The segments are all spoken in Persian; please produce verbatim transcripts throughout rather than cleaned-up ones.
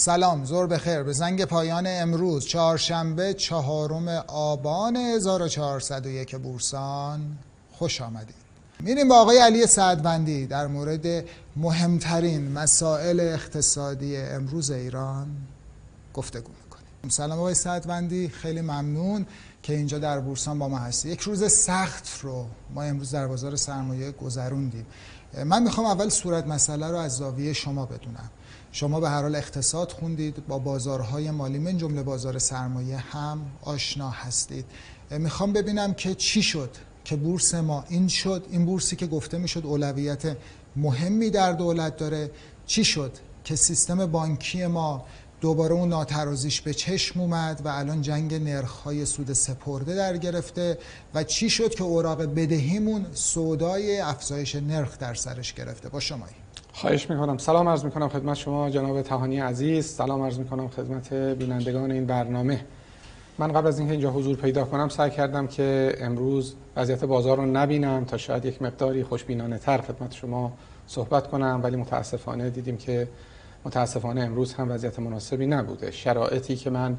سلام، ظهر بخیر. به زنگ پایان امروز چهارشنبه چهارم آبان هزار و چهارصد و یک بورسان خوش آمدید. میریم با آقای علی سعدوندی در مورد مهمترین مسائل اقتصادی امروز ایران گفتگو میکنیم. سلام آقای سعدوندی، خیلی ممنون که اینجا در بورسان با ما هستی. یک روز سخت رو ما امروز در بازار سرمایه گذروندیم. من میخوام اول صورت مسئله رو از زاویه شما بدونم. شما به هر حال اقتصاد خوندید، با بازارهای مالی من جمله بازار سرمایه هم آشنا هستید. میخوام ببینم که چی شد که بورس ما این شد، این بورسی که گفته میشد اولویت مهمی در دولت داره، چی شد که سیستم بانکی ما دوباره اون ناترازیش به چشم اومد و الان جنگ نرخ‌های سود سپرده در گرفته و چی شد که اوراق بدهیمون سودای افزایش نرخ در سرش گرفته. با شمایی. خواهش میکنم. سلام عرض میکنم خدمت شما جناب طحانی عزیز. سلام عرض میکنم خدمت بینندگان این برنامه. من قبل از اینکه اینجا حضور پیدا کنم سعی کردم که امروز وضعیت بازار رو نبینم تا شاید یک مقداری خوشبینانه تر خدمت شما صحبت کنم، ولی متاسفانه دیدیم که متاسفانه امروز هم وضعیت مناسبی نبوده. شرایطی که من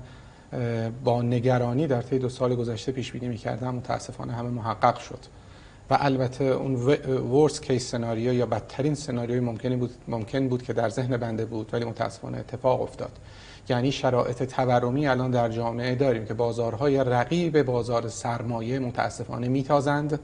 با نگرانی در طی دو سال گذشته پیش بینی می‌کردم متاسفانه همه محقق شد و البته اون ورست کیس سناریو یا بدترین سناریوی ممکنی بود ممکن بود که در ذهن بنده بود، ولی متاسفانه اتفاق افتاد. یعنی شرایط تورمی الان در جامعه داریم که بازارهای رقیب بازار سرمایه متاسفانه میتازند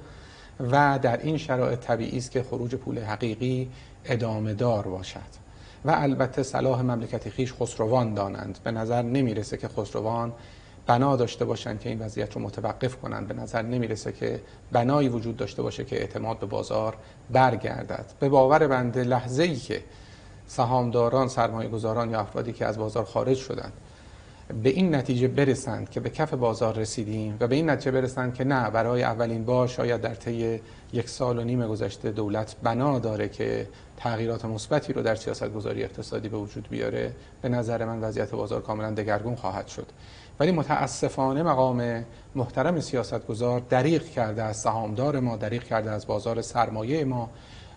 و در این شرایط طبیعی است که خروج پول حقیقی ادامه دار باشد و البته صلاح مملکت خویش خسروان دانند. به نظر نمیرسه که خسروان بنا داشته باشند که این وضعیت رو متوقف کنند. به نظر نمیرسه که بنایی وجود داشته باشه که اعتماد به بازار برگردد. به باور بنده لحظه ای که سهامداران، سرمایه گذاران یا افرادی که از بازار خارج شدند به این نتیجه برسند که به کف بازار رسیدیم و به این نتیجه برسند که نه، برای اولین بار شاید در طی یک سال و نیم گذشته دولت بنا داره که تغییرات مثبتی رو در سیاست‌گذاری اقتصادی به وجود بیاره، به نظر من وضعیت بازار کاملا دگرگون خواهد شد. ولی متاسفانه مقام محترم سیاستگزار دریغ کرده از سهامدار ما، دریغ کرده از بازار سرمایه ما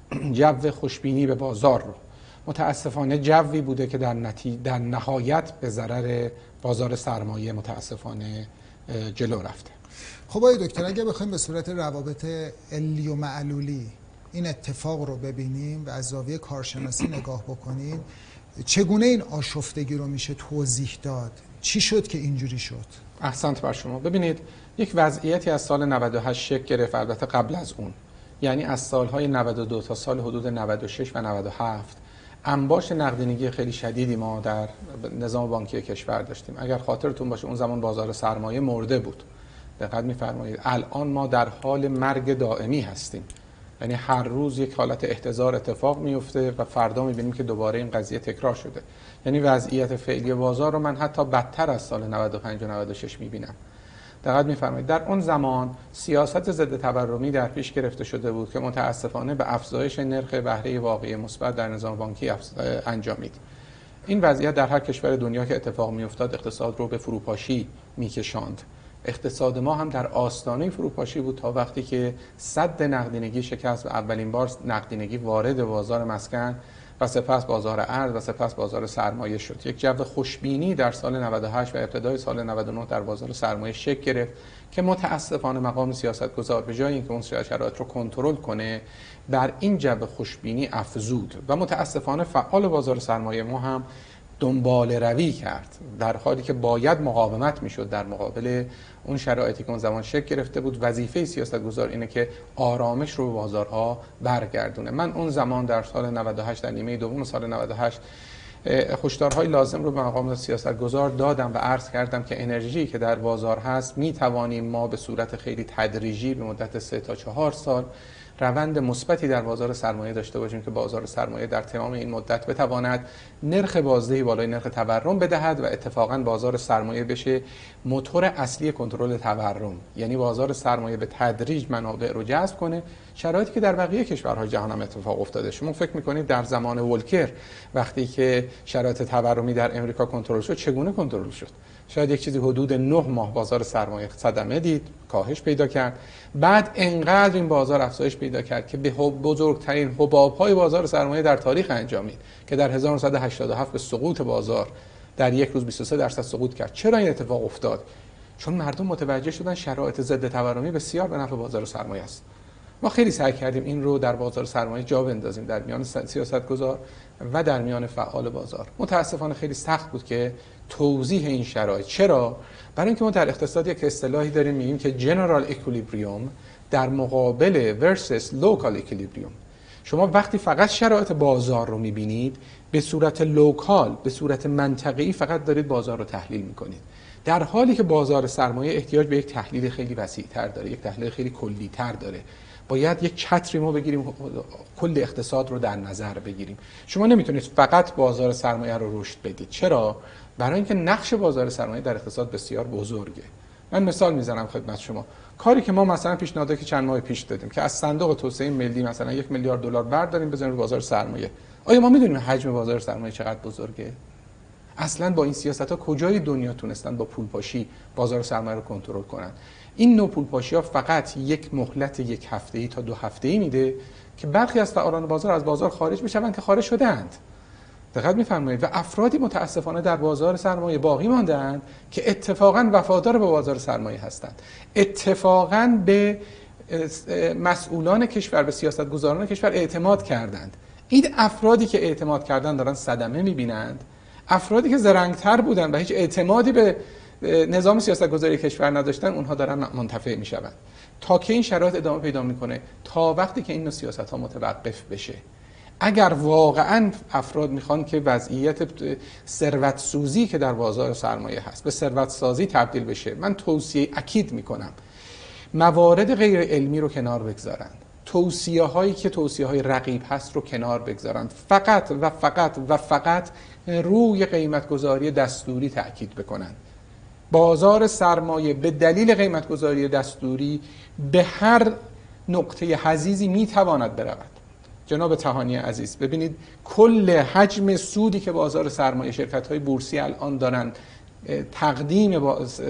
جو خوشبینی به بازار رو. متاسفانه جوی بوده که در, نتی... در نهایت به ضرر بازار سرمایه متاسفانه جلو رفته. خب آقای دکتر، اگه بخوایم به صورت روابط علی و معلولی این اتفاق رو ببینیم و از زاویه کارشناسی نگاه بکنیم، چگونه این آشفتگی رو میشه توضیح داد؟ چی شد که اینجوری شد؟ احسنت بر شما. ببینید، یک وضعیتی از سال نود و هشت شکل گرفت، البته قبل از اون، یعنی از سالهای نود و دو تا سال حدود نود و شش و نود و هفت انباش نقدینگی خیلی شدیدی ما در نظام بانکی کشور داشتیم. اگر خاطرتون باشه اون زمان بازار سرمایه مرده بود. دقت می‌فرمایید. الان ما در حال مرگ دائمی هستیم. یعنی هر روز یک حالت احتضار اتفاق میفته و فردا می‌بینیم که دوباره این قضیه تکرار شده. یعنی وضعیت فعلی بازار رو من حتی بدتر از سال نود و پنج و نود و شش می‌بینم. دقت می‌فرمایید. در اون زمان سیاست ضد تورمی در پیش گرفته شده بود که متأسفانه به افزایش نرخ بهره واقعی مثبت در نظام بانکی انجامید. این وضعیت در هر کشور دنیا که اتفاق می‌افتاد اقتصاد رو به فروپاشی می‌کشاند. اقتصاد ما هم در آستانه فروپاشی بود تا وقتی که سد نقدینگی شکست و اولین بار نقدینگی وارد بازار مسکن و سپس بازار ارز و سپس بازار سرمایه شد. یک جو خوشبینی در سال نود و هشت و ابتدای سال نود و نه در بازار سرمایه شکل گرفت که متاسفانه مقام سیاستگزار به جای اینکه اون شرایط رو کنترل کنه بر این جو خوشبینی افزود و متاسفانه فعال بازار سرمایه ما هم دنبال روی کرد، در حالی که باید مقاومت میشد در مقابل اون شرایطی که اون زمان شکل گرفته بود. وظیفه سیاستگزار اینه که آرامش رو به بازارها برگردونه. من اون زمان در سال نود و هشت در نیمه دوم سال نود و هشت هشدارهای لازم رو به مقام سیاستگزار دادم و عرض کردم که انرژی که در بازار هست میتوانیم ما به صورت خیلی تدریجی به مدت سه تا چهار سال روند مثبتی در بازار سرمایه داشته باشیم که بازار سرمایه در تمام این مدت بتواند نرخ بازدهی بالای نرخ تورم بدهد و اتفاقا بازار سرمایه بشه موتور اصلی کنترل تورم. یعنی بازار سرمایه به تدریج منابع رو جذب کنه، شرایطی که در بقیه کشورهای جهان هم اتفاق افتاده. شما فکر می‌کنید در زمان ولکر وقتی که شرایط تورمی در امریکا کنترل شد چگونه کنترل شد؟ شاید یک چیزی حدود نه ماه بازار سرمایه صدمه دید، کاهش پیدا کرد، بعد انقدر این بازار افزایش پیدا کرد که به بزرگترین حباب‌های بازار سرمایه در تاریخ انجامید که در هزار و نهصد و هشتاد و هفت به سقوط بازار در یک روز بیست و سه درصد سقوط کرد. چرا این اتفاق افتاد؟ چون مردم متوجه شدن شرایط ضد تورمی بسیار به نفع بازار سرمایه است. ما خیلی سعی کردیم این رو در بازار سرمایه جا بندازیم، در میان سیاستگزار و در میان فعال بازار. متاسفانه خیلی سخت بود که توضیح این شرایط. چرا؟ برای اینکه ما در اقتصاد یک اصطلاحی داریم میگیم که جنرال اکویلیبریوم در مقابل ورسس لوکال اکویلیبریوم. شما وقتی فقط شرایط بازار رو میبینید به صورت لوکال، به صورت منطقه‌ای فقط دارید بازار رو تحلیل میکنید، در حالی که بازار سرمایه احتیاج به یک تحلیل خیلی وسیع‌تر داره، یک تحلیل خیلی کلی‌تر داره. باید یک چتری ما بگیریم، کل اقتصاد رو در نظر بگیریم. شما نمیتونید فقط بازار سرمایه رو رشد بدید. چرا؟ برای اینکه نقش بازار سرمایه در اقتصاد بسیار بزرگه. من مثال میزنم خدمت شما. کاری که ما مثلا پیشنهادی که چند ماه پیش دادیم که از صندوق توسعه ملی مثلا یک میلیارد دلار برداریم بزنیم بازار سرمایه. آیا ما میدونیم حجم بازار سرمایه چقدر بزرگه؟ اصلا با این سیاست‌ها کجای دنیا تونستن با پولپاشی بازار سرمایه رو کنترل کنن؟ این نوع پولپاشی‌ها فقط یک مهلت یک هفته‌ای تا دو هفته‌ای میده که برخی از فعالان بازار از بازار خارج بشوند که خارج شده‌اند. دقت می‌فرمایید؟ و افرادی متأسفانه در بازار سرمایه باقی مانده‌اند که اتفاقاً وفادار به بازار سرمایه هستند. اتفاقاً به مسئولان کشور، به سیاستگزاران کشور اعتماد کردند. این افرادی که اعتماد کردن دارن صدمه می‌بینند. افرادی که زرنگ‌تر بودن و هیچ اعتمادی به نظام سیاستگذاری کشور نداشتن، اونها دارن منتفع میشوند. تا که این شرایط ادامه پیدا میکنه، تا وقتی که این سیاست‌ها متوقف بشه. اگر واقعا افراد میخوان که وضعیت ثروت سوزی که در بازار سرمایه هست به ثروت سازی تبدیل بشه، من توصیه اکید میکنم موارد غیر علمی رو کنار بگذارن، توصیه هایی که توصیه های رقیب هست رو کنار بگذارن، فقط و فقط و فقط روی قیمت گذاری دستوری تأکید بکنن. بازار سرمایه به دلیل قیمت گذاری دستوری به هر نقطه حضیضی میتواند برود. جناب طحانی عزیز، ببینید کل حجم سودی که بازار سرمایه شرکت های بورسی الان دارن تقدیم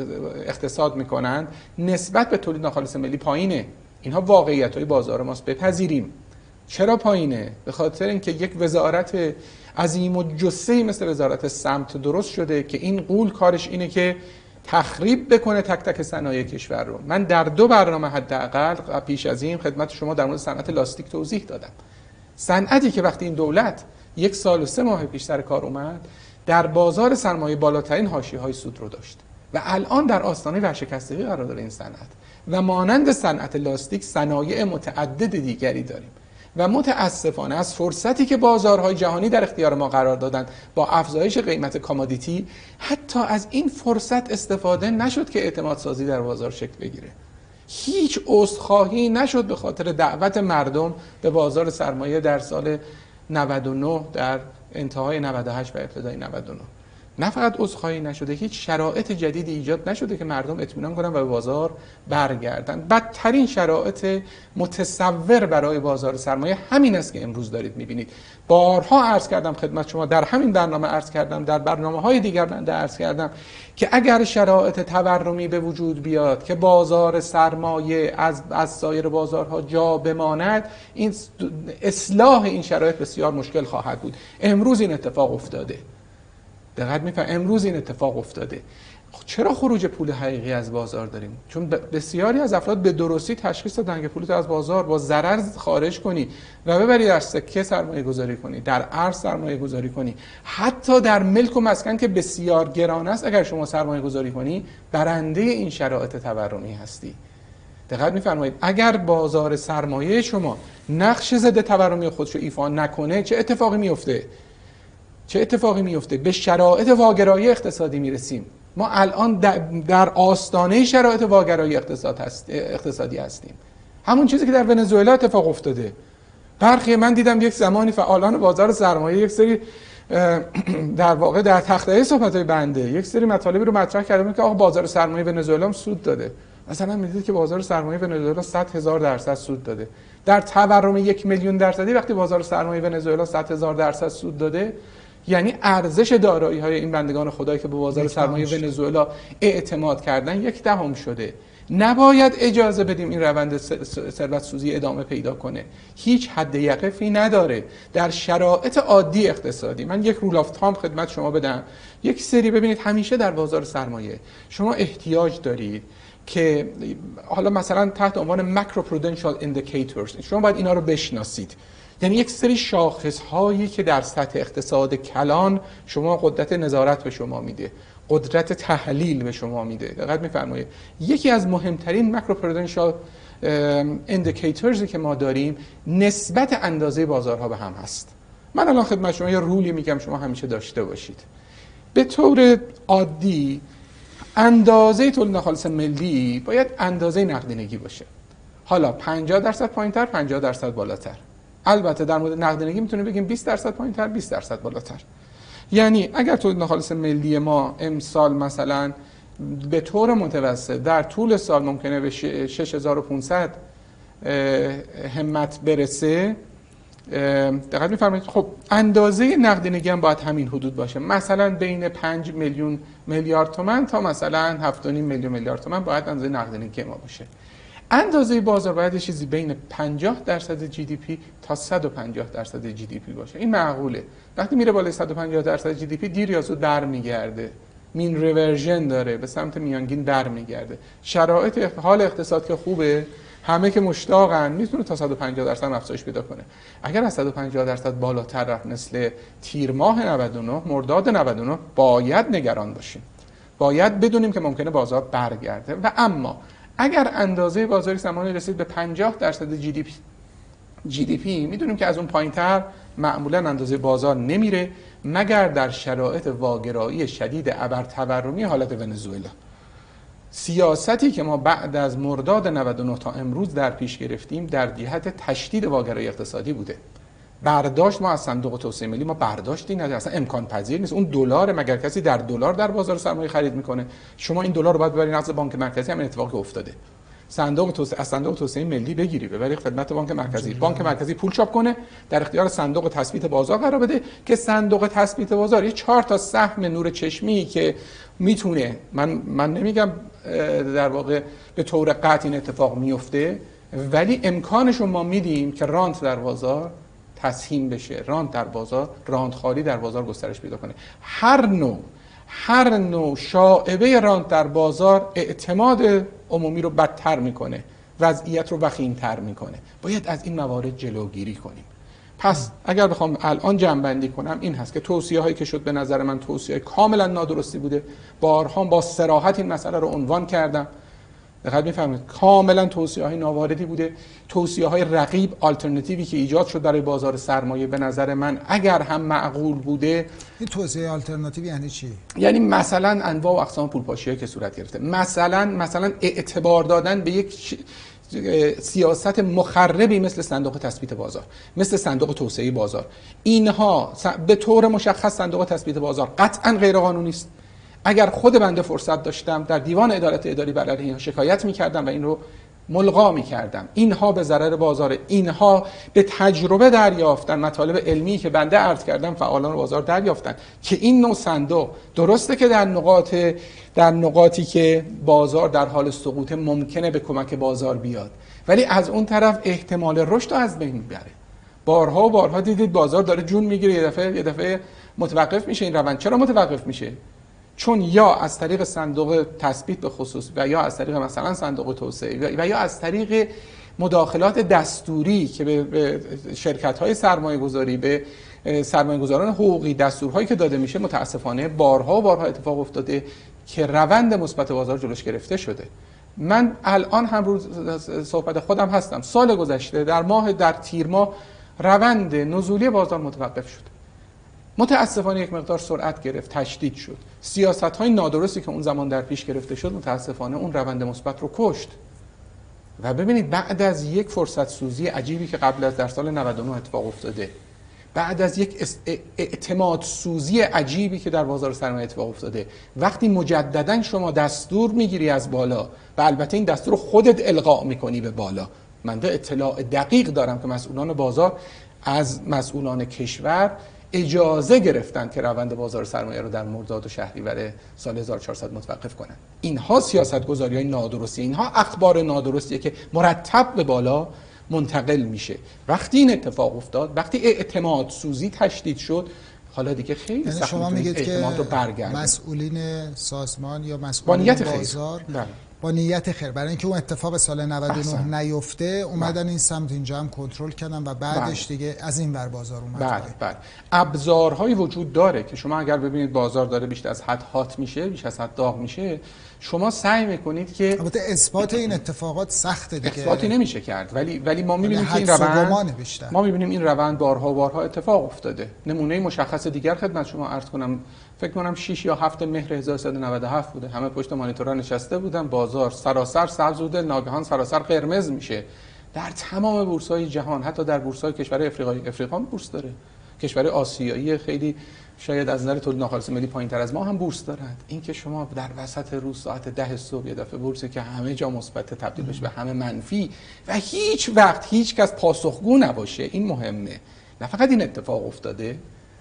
اقتصاد میکنند نسبت به تولید ناخالص ملی پایینه. اینها واقعیت های بازار ماست، بپذیریم. چرا پایینه؟ به خاطر اینکه یک وزارت عظیم و جثه‌ای مثل وزارت سمت درست شده که این قول کارش اینه که تخریب بکنه تک تک صنایع کشور رو. من در دو برنامه حداقل پیش از این خدمت شما در مورد صنعت لاستیک توضیح دادم. صنعتی که وقتی این دولت یک سال و سه ماه پیش سر کار اومد در بازار سرمایه بالاترین حاشیه‌های سود رو داشت و الان در آستانه ورشکستگی قرار داره این صنعت و مانند صنعت لاستیک صنایع متعدد دیگری داریم و متاسفانه از فرصتی که بازارهای جهانی در اختیار ما قرار دادن با افزایش قیمت کامادیتی، حتی از این فرصت استفاده نشد که اعتماد سازی در بازار شکل بگیره. هیچ عذرخواهی نشد به خاطر دعوت مردم به بازار سرمایه در سال نود و نه، در انتهای نود و هشت و ابتدای نود و نه. نه فقط عذرخواهی نشده، هیچ شرایط جدیدی ایجاد نشده که مردم اطمینان کنن و به بازار برگردن. بدترین شرایط متصور برای بازار سرمایه همین است که امروز دارید میبینید. بارها عرض کردم خدمت شما، در همین برنامه عرض کردم، در برنامه‌های دیگر بنده عرض کردم که اگر شرایط تورمی به وجود بیاد که بازار سرمایه از از سایر بازارها جا بماند، این اصلاح این شرایط بسیار مشکل خواهد بود. امروز این اتفاق افتاده. دقت می‌فرمایید امروز این اتفاق افتاده. چرا خروج پول حقیقی از بازار داریم؟ چون بسیاری از افراد به درستی تشخیص دادن که پولت از بازار با ضرر خارج کنی و ببری در سکه سرمایه گذاری کنی، در ارز سرمایه گذاری کنی، حتی در ملک و مسکن که بسیار گران است اگر شما سرمایه گذاری کنی، برنده این شرایط تورمی هستی. دقت می‌فرمایید اگر بازار سرمایه شما نقش ضد تورمی خودشو ایفا نکنه چه اتفاقی میفته؟ چه اتفاقی میفته؟ به شرایط واگرایی اقتصادی میرسیم. ما الان در آستانه شرایط واگرایی اقتصاد هست، اقتصادی هستیم. همون چیزی که در ونزوئلا اتفاق افتاده. برخی من دیدم یک زمانی فعالان بازار سرمایه یک سری در واقع در تخته صحبت‌های بنده یک سری مطالبی رو مطرح کردن که آقا بازار سرمایه ونزوئلا هم سود داده. مثلا می‌دید که بازار سرمایه ونزوئلا صد هزار درصد سود داده. در تورم یک میلیون درصدی وقتی بازار سرمایه ونزوئلا صد هزار درصد سود داده، یعنی ارزش دارایی‌های این بندگان خدایی که به بازار سرمایه ونزوئلا اعتماد کردن یک دهم شده. نباید اجازه بدیم این روند ثروت سوزی ادامه پیدا کنه. هیچ حد یقفی نداره. در شرایط عادی اقتصادی، من یک رول آف تام خدمت شما بدم، یک سری ببینید همیشه در بازار سرمایه شما احتیاج دارید که حالا مثلا تحت عنوان ماکرو پرودنشال ایندیکیتورز شما باید اینا رو بشناسید. یعنی یک سری شاخص هایی که در سطح اقتصاد کلان شما قدرت نظارت به شما میده، قدرت تحلیل به شما میده. دقت می‌فرمایید یکی از مهمترین ماکرو پرودنشال ایندیکیتورزی که ما داریم نسبت اندازه بازارها به هم هست. من الان خدمت شما یه رولی میگم شما همیشه داشته باشید. به طور عادی اندازه تولید ناخالص ملی باید اندازه نقدینگی باشه. حالا پنجاه درصد پایین‌تر، پنجاه درصد بالاتر. البته در مورد نقدینگی میتونیم بگیم بیست درصد پایین‌تر، بیست درصد بالاتر. یعنی اگر تولید ناخالص ملی ما امسال مثلا به طور متوسط در طول سال ممکنه به شش هزار و پانصد همت برسه، دقت می‌فرمایید خب اندازه نقدینگی هم باید همین حدود باشه. مثلا بین پنج میلیون میلیارد تومان تا مثلا هفت و نیم میلیون میلیارد تومان باید اندازه نقدینگی ما باشه. اندازه بازار باید چیزی بین پنجاه درصد جی دی پی تا صد و پنجاه درصد جی دی پی باشه. این معقوله. وقتی میره بالای صد و پنجاه درصد جی دی پی دیر یا زود برمیگرده. مین ریورژن داره، به سمت میانگین برمیگرده. شرایط حال اقتصاد که خوبه، همه که مشتاقن، میتونه تا صد و پنجاه درصد افزایش پیدا کنه. اگر از صد و پنجاه درصد بالاتر رفت مثل تیر ماه نود و نه، مرداد نود و نه، باید نگران باشیم. باید بدونیم که ممکنه بازار برگرده. و اما اگر اندازه بازاری زمانی رسید به پنجاه درصد جی دی پی جی دی پی میدونیم که از اون پایینتر معمولا اندازه بازار نمیره مگر در شرایط واگرایی شدید ابرتورمی حالت ونزوئلا. سیاستی که ما بعد از مرداد نود و نه تا امروز در پیش گرفتیم در جهت تشدید واگرایی اقتصادی بوده. برداشت ما از صندوق توسعه ملی ما برداشتی نداره، اصلا امکان پذیر نیست. اون دلار، مگر کسی در دلار در بازار سرمایه خرید میکنه؟ شما این دلار رو باید ببرید نقد بانک مرکزی، همین اتفاقی افتاده. صندوق توسعه از صندوق توسعه ملی بگیری ببری خدمت بانک مرکزی، بانک مرکزی پول چاپ کنه در اختیار صندوق تثبیت بازار قرار بده که صندوق تثبیت بازار یه چهار تا سهم نور چشمی که میتونه، من من نمیگم در واقع به طور قطع این اتفاق میفته، ولی امکانش رو ما میدیم که رانت در بازار تسهیم بشه، رانت در بازار، رانت خالی در بازار گسترش پیدا کنه. هر نوع هر نوع شائبه رانت در بازار اعتماد عمومی رو بدتر میکنه، وضعیت رو وخیم‌تر میکنه. باید از این موارد جلوگیری کنیم. پس اگر بخوام الان جمع‌بندی کنم این هست که توصیه هایی که شد به نظر من توصیه کاملا نادرستی بوده. بارها با صراحت این مسئله رو عنوان کردم. دقت می‌فرمایید کاملا توصیه های ناواردی بوده. توصیه های رقیب، آلترناتیوی که ایجاد شد برای بازار سرمایه به نظر من اگر هم معقول بوده. این توصیه آلترناتیو یعنی چی؟ یعنی مثلا انواع و اقسام پولپاشی‌هایی که صورت گرفته، مثلا مثلا اعتبار دادن به یک سیاست مخربی مثل صندوق تثبیت بازار، مثل صندوق توسعه بازار. اینها به طور مشخص صندوق تثبیت بازار قطعا غیر قانونی است. اگر خود بنده فرصت داشتم در دیوان عدالت اداری بر علیه اینها شکایت می‌کردم و این رو ملغا می‌کردم. اینها به ضرر بازار، اینها به تجربه دریافتن مطالب علمی که بنده عرض کردم فعالان بازار دریافتن که این نوع صندوق درسته که در نقاط در نقاطی که بازار در حال سقوط ممکنه به کمک بازار بیاد، ولی از اون طرف احتمال رشد رو از بین میبره. بارها و بارها دیدید بازار داره جون میگیره، یه دفعه یه دفعه متوقف میشه این روند. چرا متوقف میشه؟ چون یا از طریق صندوق تثبیت به خصوص و یا از طریق مثلا صندوق توسعه و یا از طریق مداخلات دستوری که به شرکت‌های سرمایه‌گذاری، به سرمایه‌گذاران حقوقی دستورهایی که داده میشه، متاسفانه بارها و بارها اتفاق افتاده که روند مثبت بازار جلوش گرفته شده. من الان هم روز صحبت خودم هستم، سال گذشته در ماه در تیر ماه روند نزولی بازار متوقف شد. متاسفانه یک مقدار سرعت گرفت، تشدید شد. سیاست‌های نادرستی که اون زمان در پیش گرفته شد متاسفانه اون روند مثبت رو کشت. و ببینید بعد از یک فرصت سوزی عجیبی که قبل از در سال نود و نه اتفاق افتاده، بعد از یک اعتماد سوزی عجیبی که در بازار سرمایه اتفاق افتاده، وقتی مجددا شما دستور میگیری از بالا و البته این دستور رو خودت القا میکنی به بالا، من ده اطلاع دقیق دارم که مسئولان بازار از مسئولان کشور اجازه گرفتن که روند بازار سرمایه رو در مرداد و شهریور سال هزار و چهارصد متوقف کنن. اینها سیاست‌گذاری‌های نادرستی، اینها اخبار نادرستیه که مرتب به بالا منتقل میشه. وقتی این اتفاق افتاد، وقتی اعتماد سوزی تشدید شد، حالا دیگه خیلی یعنی سخت شما میگید اعتماد که رو برگردونید. مسئولین سازمان یا با مسئولین نیت خیر. بازار بله. با نیت خیر، برای اینکه اون اتفاق سال نود و نه احسن. نیفته اومدن این سمت اینجا هم کنترل کردن و بعدش بله. دیگه از این ور بازار اومد. بله بله. ابزارهایی وجود داره که شما اگر ببینید بازار داره بیشتر از حد هات میشه، بیش از حد داغ میشه، شما سعی میکنید که البته اثبات این اتفاقات سخته دیگه، اثباتی نمیشه کرد، ولی ولی ما میبینیم که این حدس و روند گمانه بیشتر. ما میبینیم این روند بارها و بارها اتفاق افتاده. نمونه مشخص دیگر خدمت شما عرض کنم، فکر کنم شش یا هفت مهر هزار و سیصد و نود و هفت بوده، همه پشت مانیتورها نشسته بودن، بازار سراسر سبز بوده، ناگهان سراسر قرمز میشه. در تمام بورس‌های جهان، حتی در بورس‌های کشورهای افریقایی، افریقا هم بورس داره، کشورهای آسیایی خیلی شاید از نظر تولید ناخالص ملی پایین‌تر از ما هم بورس دارند. این که شما در وسط روز ساعت ده صبح یه دفعه بورسی که همه جا مثبت تبدیل بشه به همه منفی و هیچ وقت هیچ کس پاسخگو نباشه، این مهمه. نه فقط این اتفاق افتاده،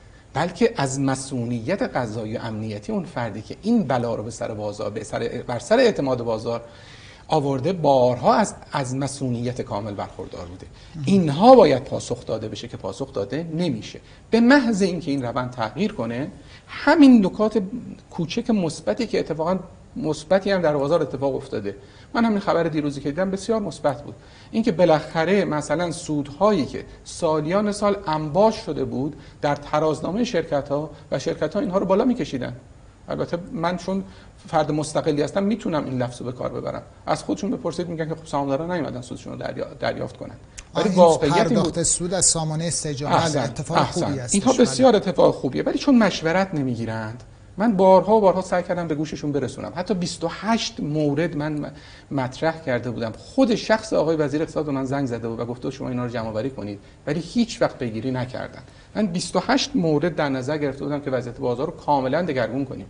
بلکه از مسئولیت قضایی و امنیتی اون فردی که این بلا رو به سر بازار به سر بر سر اعتماد بازار آورده، بارها از از مسئولیت کامل برخوردار بوده. اینها باید پاسخ داده بشه که پاسخ داده نمیشه. به محض اینکه این روند تغییر کنه، همین نکات کوچک مثبتی که اتفاقا مثبتی هم در بازار اتفاق افتاده، من همین خبر دیروزی که دیدم بسیار مثبت بود، اینکه بالاخره مثلا سودهایی که سالیان سال انباش شده بود در ترازنامه شرکت‌ها و شرکت‌ها اینها رو بالا می‌کشیدن. البته من چون فرد مستقلی هستم میتونم این لفظ رو به کار ببرم. از خودشون بپرسید میگن که خب سهامداران نیومدن سودشون رو دریا... دریافت کنن. ولی واقعیت پرداخت سود از سامانه استجابت اتفاق احسن. خوبی است. اینها بسیار اتفاق خوبیه، ولی چون مشورت نمیگیرند، من بارها و بارها سعی کردم به گوششون برسونم. حتی بیست و هشت مورد من مطرح کرده بودم. خود شخص آقای وزیر اقتصاد به من زنگ زده بود و گفته شما اینا رو جمع آوری کنید، ولی هیچ وقت پیگیری نکردن. من بیست و هشت مورد در نظر گرفته بودم که وضعیت بازار رو کاملا دگرگون کنیم.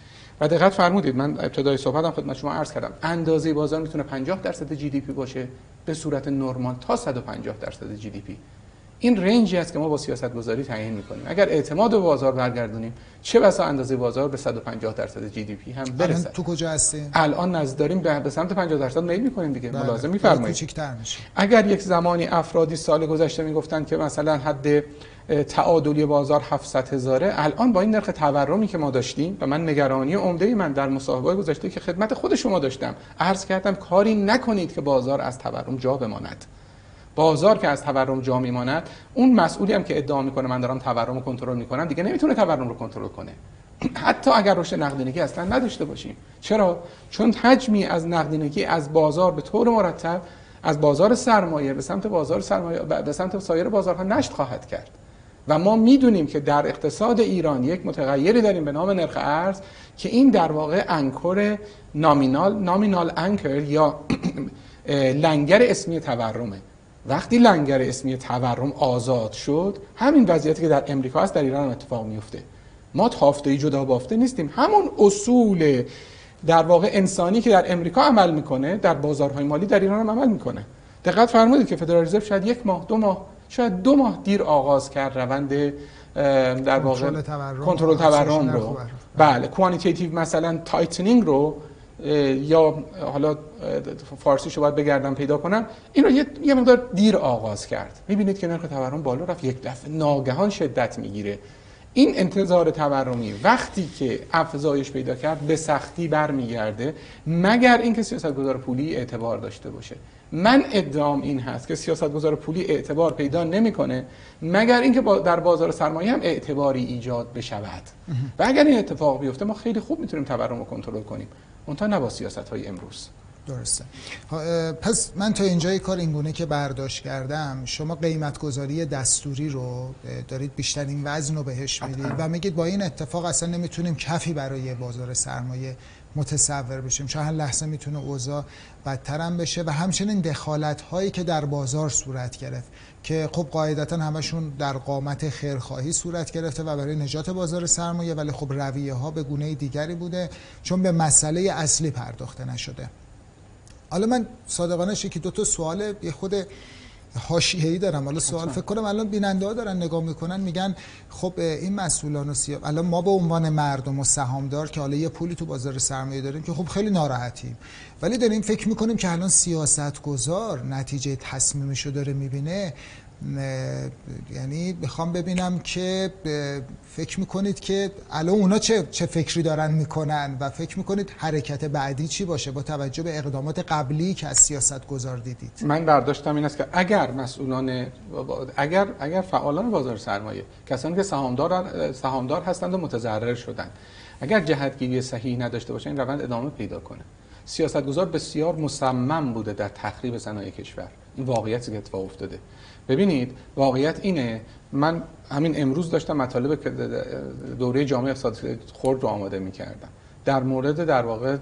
و دقت فرمودید، من ابتدای صحبتم خدمت شما عرض کردم اندازه بازار میتونه پنجاه درصد جی دی پی باشه به صورت نرمال تا صد و پنجاه درصد جی دی پی. این رنجی است که ما با سیاست گذاری تعیین میکنیم. اگر اعتماد به بازار برگردونیم، چه بسا اندازه بازار به صد و پنجاه درصد جی دی پی هم برسه. تو کجا هستیم؟ الان نزد داریم به سمت پنجاه درصد میل میکنیم دیگه. بله. ملازم میفرمایید کوچیک‌تر میشه. اگر یک زمانی افرادی سال گذشته میگفتن که مثلا حد تعادلی بازار هفتصد هزاره، الان با این نرخ تورمی که ما داشتیم و من نگرانی عمده من در مصاحبه گذشته که خدمت خود شما داشتم عرض کردم کاری نکنید که بازار از تورم جا بماند. بازار که از تورم جا میماند، اون مسئولی هم که ادعا میکنه من دارم تورم رو کنترل میکنم دیگه نمیتونه تورم رو کنترل کنه. حتی اگر رشد نقدینگی اصلا نداشته باشیم. چرا؟ چون حجمی از نقدینگی از بازار به طور مرتب از بازار سرمایه به سمت بازار سرمایه به سمت سایر بازارها نشت خواهد کرد. و ما میدونیم که در اقتصاد ایران یک متغیری داریم به نام نرخ ارز که این در واقع انکور نامینال نامینال انکر یا لنگر اسمی تورمه. وقتی لنگر اسمی تورم آزاد شد، همین وضعیتی که در امریکا هست در ایران هم اتفاق میفته. ما تافته‌ای جدا بافته نیستیم. همون اصول در واقع انسانی که در امریکا عمل میکنه در بازارهای مالی در ایران هم عمل میکنه. دقت فرمودید که فدرال رزرو شاید یک ماه دو ماه شاید دو ماه دیر آغاز کرد روند در واقع کنترل تورم رو. بله، کوانتیتیو مثلا تایتنینگ رو، یا حالا فارسیشو باید بگردم پیدا کنم، این رو یه, یه مقدار دیر آغاز کرد. میبینید که نرخ تورم بالا رفت، یک دفعه ناگهان شدت میگیره. این انتظار تورمی وقتی که افزایش پیدا کرد به سختی برمیگرده، مگر اینکه سیاستگزار پولی اعتبار داشته باشه. من ادعام این هست که سیاستگزار پولی اعتبار پیدا نمیکنه مگر اینکه در بازار سرمایه هم اعتباری ایجاد بشود. و اگر این اتفاق بیفته ما خیلی خوب میتونیم تورم رو کنترل کنیم، منتها نه با سیاست‌های امروز. درسته. پس من تا اینجای کار اینگونه که برداشت کردم، شما قیمت گذاری دستوری رو دارید بیشتر این وزن رو بهش میدید و میگید با این اتفاق اصلا نمیتونیم کفی برای بازار سرمایه متصور بشیم، چون هر لحظه میتونه اوضاع بدتر هم بشه و همچنین دخالت هایی که در بازار صورت گرفت که خب قاعدتا همشون در قامت خیرخواهی صورت گرفته و برای نجات بازار سرمایه، ولی خب رویه ها به گونه دیگری بوده چون به مسئله اصلی پرداخته نشده. حالا من صادقانه یکی دو تا سوال یه خود حاشیه‌ای دارم. حالا سوال فکر کنم الان بیننده‌ها دارن نگاه میکنن میگن خب این مسئولان و سیا... الان ما به عنوان مردم و سهامدار که حالا یه پولی تو بازار سرمایه داریم که خب خیلی ناراحتیم، ولی داریم فکر میکنیم که الان سیاستگزار نتیجه تصمیمشو داره میبینه. یعنی میخوام ببینم که فکر میکنید که الان اونا چه چه فکری دارن میکنن و فکر میکنید حرکت بعدی چی باشه با توجه به اقدامات قبلی که از سیاستگزار دیدید؟ من برداشتم این است که اگر مسئولان اگر اگر فعالان بازار سرمایه، کسانی که سهامدار سهامدار هستند و متضرر شدند، اگر جهتگیری صحیح نداشته باشن این روند ادامه پیدا کنه. سیاستگزار بسیار مصمم بوده در تخریب صنایع کشور. این واقعیتی که اتفاق افتاده. ببینید واقعیت اینه، من همین امروز داشتم مطالب دوره جامعه اقتصادی خرد رو آماده می‌کردم. در مورد در واقع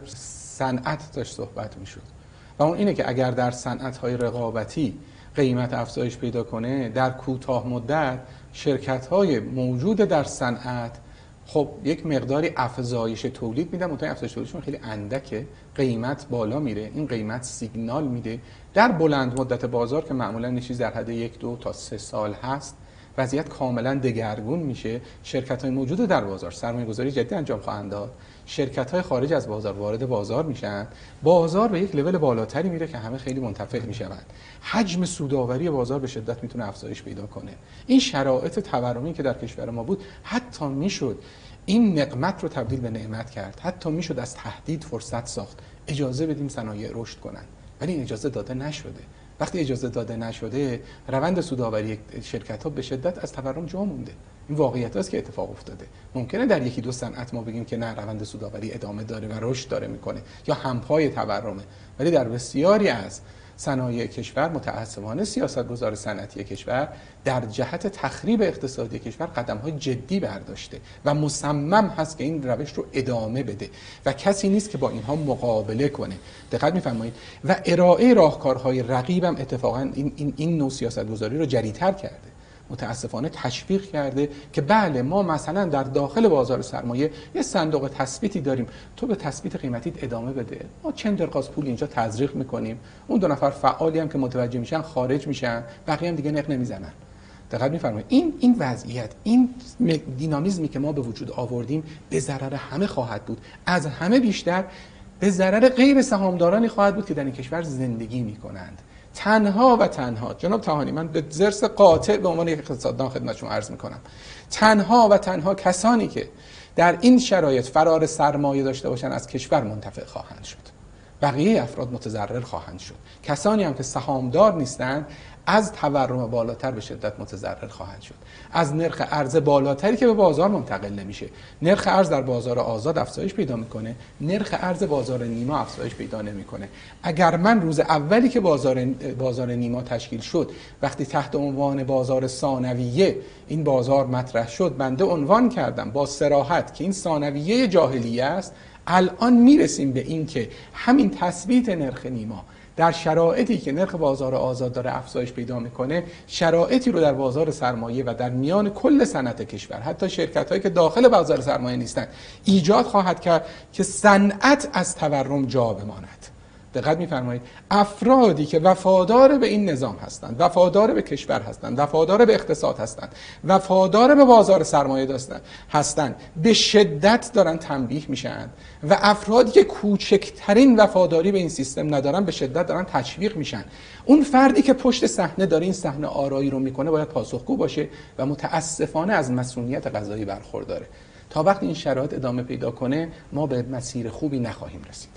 صنعت داشت صحبت می‌شد. و اون اینه که اگر در صنعت‌های رقابتی قیمت افزایش پیدا کنه، در کوتاه مدت شرکت‌های موجود در صنعت خب یک مقداری افزایش تولید میدن، متأ افزایش تولیدشون خیلی اندکه، قیمت بالا میره، این قیمت سیگنال میده در بلند مدت بازار که معمولا چیز در حد یک دو تا سه سال هست، وضعیت کاملا دگرگون میشه. شرکت‌های موجود در بازار سرمایه‌گذاری جدی انجام خواهند داد، شرکت‌های خارج از بازار وارد بازار میشن، بازار به یک لول بالاتری میره که همه خیلی منتفع میشوند، حجم سودآوری بازار به شدت میتونه افزایش پیدا کنه. این شرایط تورمی که در کشور ما بود حتی میشد این نقمت رو تبدیل به نعمت کرد، حتی میشد از تهدید فرصت ساخت، اجازه بدیم صنایع رشد کنن، ولی این اجازه داده نشده. وقتی اجازه داده نشده رواند سودآوری شرکت‌ها به شدت از تورم جا مونده. این واقعیت است که اتفاق افتاده. ممکنه در یکی دو صنعت ما بگیم که نه روند سودآوری ادامه داره و رشد داره میکنه یا همپای تورمه، ولی در بسیاری از صنایع کشور متأسفانه سیاستگزار صنعتی کشور در جهت تخریب اقتصادی کشور قدم‌های جدی برداشته و مصمم هست که این روش رو ادامه بده و کسی نیست که با اینها مقابله کنه. دقت می‌فرمایید؟ و ارائه راهکارهای رقیب هم اتفاقا این این این نوع سیاستگزاری رو جدی‌تر کرده. متاسفانه تشویق کرده که بله ما مثلا در داخل بازار سرمایه یه صندوق تثبیتی داریم، تو به تثبیت قیمتیت ادامه بده، ما چند درقاز پول اینجا تزریق میکنیم، اون دو نفر فعالی هم که متوجه میشن خارج میشن، بقیه هم دیگه نق نمیزنن. دقت میفرمایید؟ این این وضعیت، این دینامیزمی که ما به وجود آوردیم به ضرر همه خواهد بود، از همه بیشتر به ضرر غیر سهامدارانی خواهد بود که در این کشور زندگی میکنند. تنها و تنها جناب طحانی، من به ضرس قاطع به عنوان یک اقتصاددان خدمتشون عرض میکنم، تنها و تنها کسانی که در این شرایط فرار سرمایه داشته باشن از کشور منتفع خواهند شد، بقیه افراد متضرر خواهند شد. کسانی هم که سهامدار نیستند از تورم بالاتر به شدت متضرر خواهند شد، از نرخ ارز بالاتری که به بازار منتقل نمیشه. نرخ ارز در بازار آزاد افزایش پیدا میکنه، نرخ ارز بازار نیما افزایش پیدا نمیکنه. اگر من روز اولی که بازار بازار نیما تشکیل شد، وقتی تحت عنوان بازار ثانویه این بازار مطرح شد، بنده عنوان کردم با صراحت که این ثانویه جاهلیه است، الان میرسیم به این که همین تثبیت نرخ نیما در شرایطی که نرخ بازار آزاد داره افزایش پیدا میکنه، شرایطی رو در بازار سرمایه و در میان کل صنعت کشور، حتی شرکت‌هایی که داخل بازار سرمایه نیستند، ایجاد خواهد کرد که صنعت از تورم جا بماند. دقت می‌فرمایید؟ افرادی که وفادار به این نظام هستند، وفادار به کشور هستند، وفادار به اقتصاد هستند، وفادار به بازار سرمایه داشتند هستند، به شدت دارن تنبیه میشن و افرادی که کوچکترین وفاداری به این سیستم ندارن به شدت دارن تشویق میشن. اون فردی که پشت صحنه داره این صحنه آرایی رو میکنه باید پاسخگو باشه و متاسفانه از مسئولیت قضایی برخورداره. تا وقتی این شرایط ادامه پیدا کنه ما به مسیر خوبی نخواهیم رسید.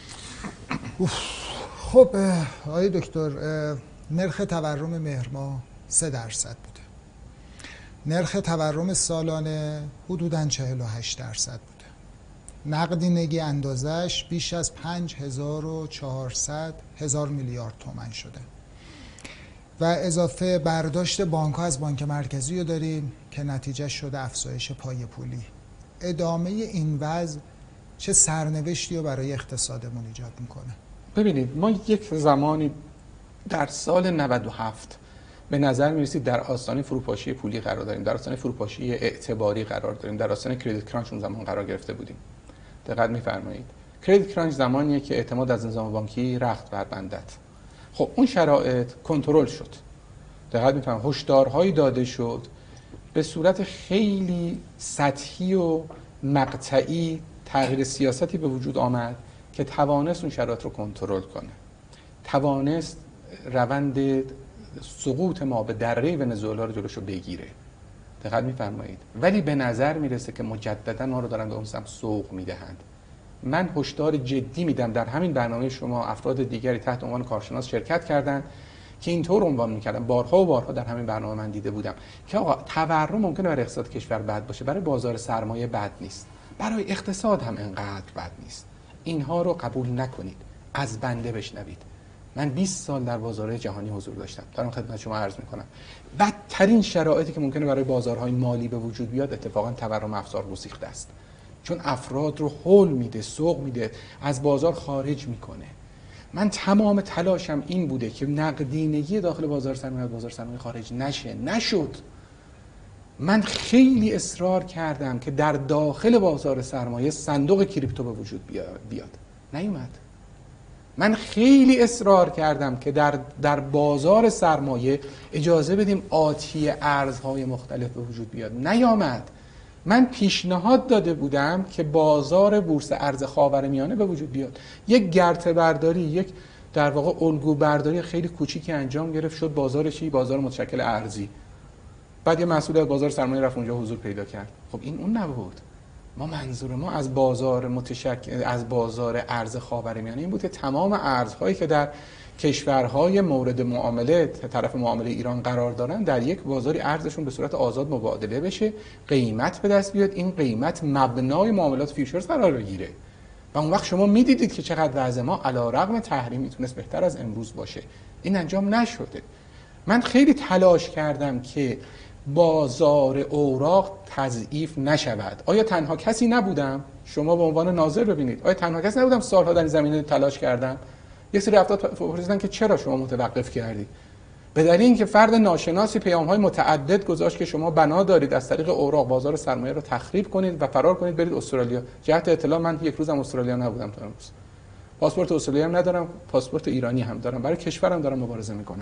خب آقای دکتر، نرخ تورم مهر ماه سه درصد بوده، نرخ تورم سالانه حدوداً چهل و هشت درصد بوده، نقدینگی اندازش بیش از پنج هزار و چهارصد هزار میلیارد تومان شده و اضافه برداشت بانک ها از بانک مرکزی رو داریم که نتیجه شده افزایش پای پولی. ادامه این وضع چه سرنوشتی رو برای اقتصادمون ایجاد میکنه؟ ببینید ما یک زمانی در سال نود و هفت به نظر میرسید در آستانه فروپاشی پولی قرار داریم، در آستانه فروپاشی اعتباری قرار داریم، در آستانه کریدیت کرانچ اون زمان قرار گرفته بودیم. دقت میفرمایید؟ کریدیت کرانچ زمانیه که اعتماد از نظام بانکی رخت بر بندد. خب اون شرایط کنترل شد، دقت می‌فرمایید هشدارهایی داده شد به صورت خیلی سطحی و مقطعی، تغییر سیاستی به وجود آمد که توانست اون شرایط رو کنترل کنه، توانست روند سقوط ما به دره ونزوئلا رو جلوشو بگیره. دقت می‌فرمایید. ولی به نظر میرسه که مجددا ما رو دارن به اون سمت سوق میدهند. من هشدار جدی میدم، در همین برنامه شما افراد دیگری تحت عنوان کارشناس شرکت کردند که اینطور عنوان میکردن، بارها و بارها در همین برنامه من دیده بودم که آقا تورم ممکنه برای اقتصاد کشور بد باشه، برای بازار سرمایه بد نیست، برای اقتصاد هم انقدر بد نیست. اینها رو قبول نکنید، از بنده بشنوید. من بیست سال در بازارهای جهانی حضور داشتم، دارم خدمت شما عرض میکنم بدترین شرایطی که ممکنه برای بازارهای مالی به وجود بیاد اتفاقا تورم افزار گسیخته است، چون افراد رو هول میده، سوق میده، از بازار خارج میکنه. من تمام تلاشم این بوده که نقدینگی داخل بازار سرمایه بازار سرمایه خارج نشه، نشد. من خیلی اصرار کردم که در داخل بازار سرمایه صندوق کریپتو به وجود بیاد، نیومد. من خیلی اصرار کردم که در در بازار سرمایه اجازه بدیم آتی ارزهای مختلف به وجود بیاد، نیامد. من پیشنهاد داده بودم که بازار بورس ارز خاورمیانه به وجود بیاد، یک گرته برداری، یک در واقع الگو برداری خیلی کوچیکی انجام گرفت، شد بازار چی؟ بازار متشکل ارزی. بعد یه مسئول بازار سرمایه رفت اونجا حضور پیدا کرد. خب این اون نبود. ما منظور ما از بازار متشکل از بازار ارز خاورمیانه این بود که تمام ارزهایی که در کشورهای مورد معامله طرف معامله ایران قرار دارن در یک بازاری ارزشون به صورت آزاد مبادله بشه، قیمت به دست بیاد، این قیمت مبنای معاملات فیوچرز قرار بگیره. و اون وقت شما میدیدید که چقدر وضع ما علیرغم تحریم میتونست بهتر از امروز باشه. این انجام نشده. من خیلی تلاش کردم که بازار اوراق تضعیف نشود. آیا تنها کسی نبودم؟ شما به عنوان ناظر ببینید، آیا تنها کسی نبودم سالها در این زمینه تلاش کردم؟ یک سری افراد پرسیدن که چرا شما متوقف کردید؟ به دلیل اینکه فرد ناشناسی پیام‌های متعدد گذاشت که شما بنا دارید از طریق اوراق بازار سرمایه رو تخریب کنید و فرار کنید برید استرالیا. جهت اطلاع من یک روزم استرالیا نبودم تا امروز. پاسپورت استرالیا هم ندارم، پاسپورت ایرانی هم دارم، برای کشورم دارم مبارزه میکنم.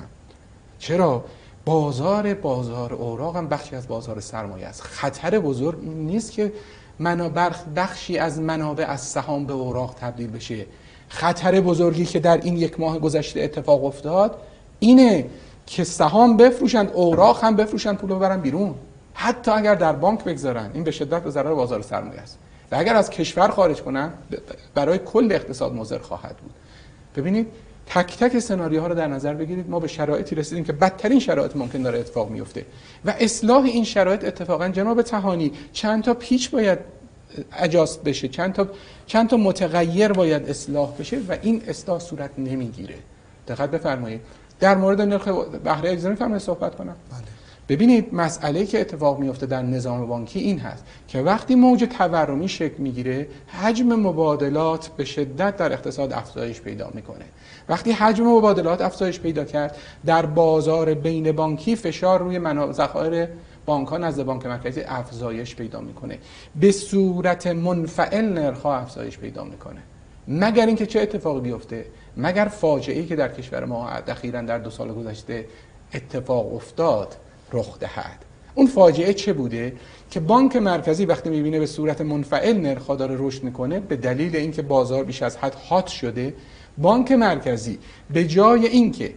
چرا؟ بازار بازار اوراق هم بخشی از بازار سرمایه است. خطر بزرگ نیست که منابع بخشی از منابع از سهام به اوراق تبدیل بشه. خطر بزرگی که در این یک ماه گذشته اتفاق افتاد اینه که سهام بفروشند، اوراق هم بفروشند، پول ببرن بیرون، حتی اگر در بانک بگذارن. این به شدت به ضرر بازار سرمایه است و اگر از کشور خارج کنن برای کل اقتصاد مضر خواهد بود. ببینید تک تک سناریوها رو در نظر بگیرید. ما به شرایطی رسیدیم که بدترین شرایط ممکن داره اتفاق میفته و اصلاح این شرایط اتفاقا جناب تهانی چند تا پیچ باید اجاست بشه، چند تا چند تا متغیر باید اصلاح بشه و این اصلاح صورت نمیگیره. دقت بفرمایید. در مورد نرخ بهره اجازه میفرمایید صحبت کنم؟ بله. ببینید مسئله‌ای که اتفاق میفته در نظام بانکی این هست که وقتی موج تورمی شکل میگیره حجم مبادلات به شدت در اقتصاد افزایش پیدا میکنه. وقتی حجم مبادلات افزایش پیدا کرد در بازار بین بانکی فشار روی منابع ذخایر بانک‌ها نزد بانک مرکزی افزایش پیدا میکنه، به صورت منفعل نرخ‌ها افزایش پیدا میکنه. مگر اینکه چه اتفاقی بیفته؟ مگر فاجعه‌ای که در کشور ما اخیراً در دو سال گذشته اتفاق افتاد رخ دهد. اون فاجعه چه بوده؟ که بانک مرکزی وقتی میبینه به صورت منفعل نرخ‌ها داره رشد میکنه به دلیل اینکه بازار بیش از حد هات شده، بانک مرکزی به جای اینکه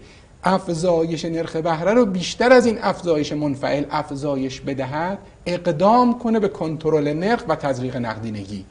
افزایش نرخ بهره رو بیشتر از این افزایش منفعل افزایش بدهد، اقدام کنه به کنترل نرخ و تزریق نقدینگی.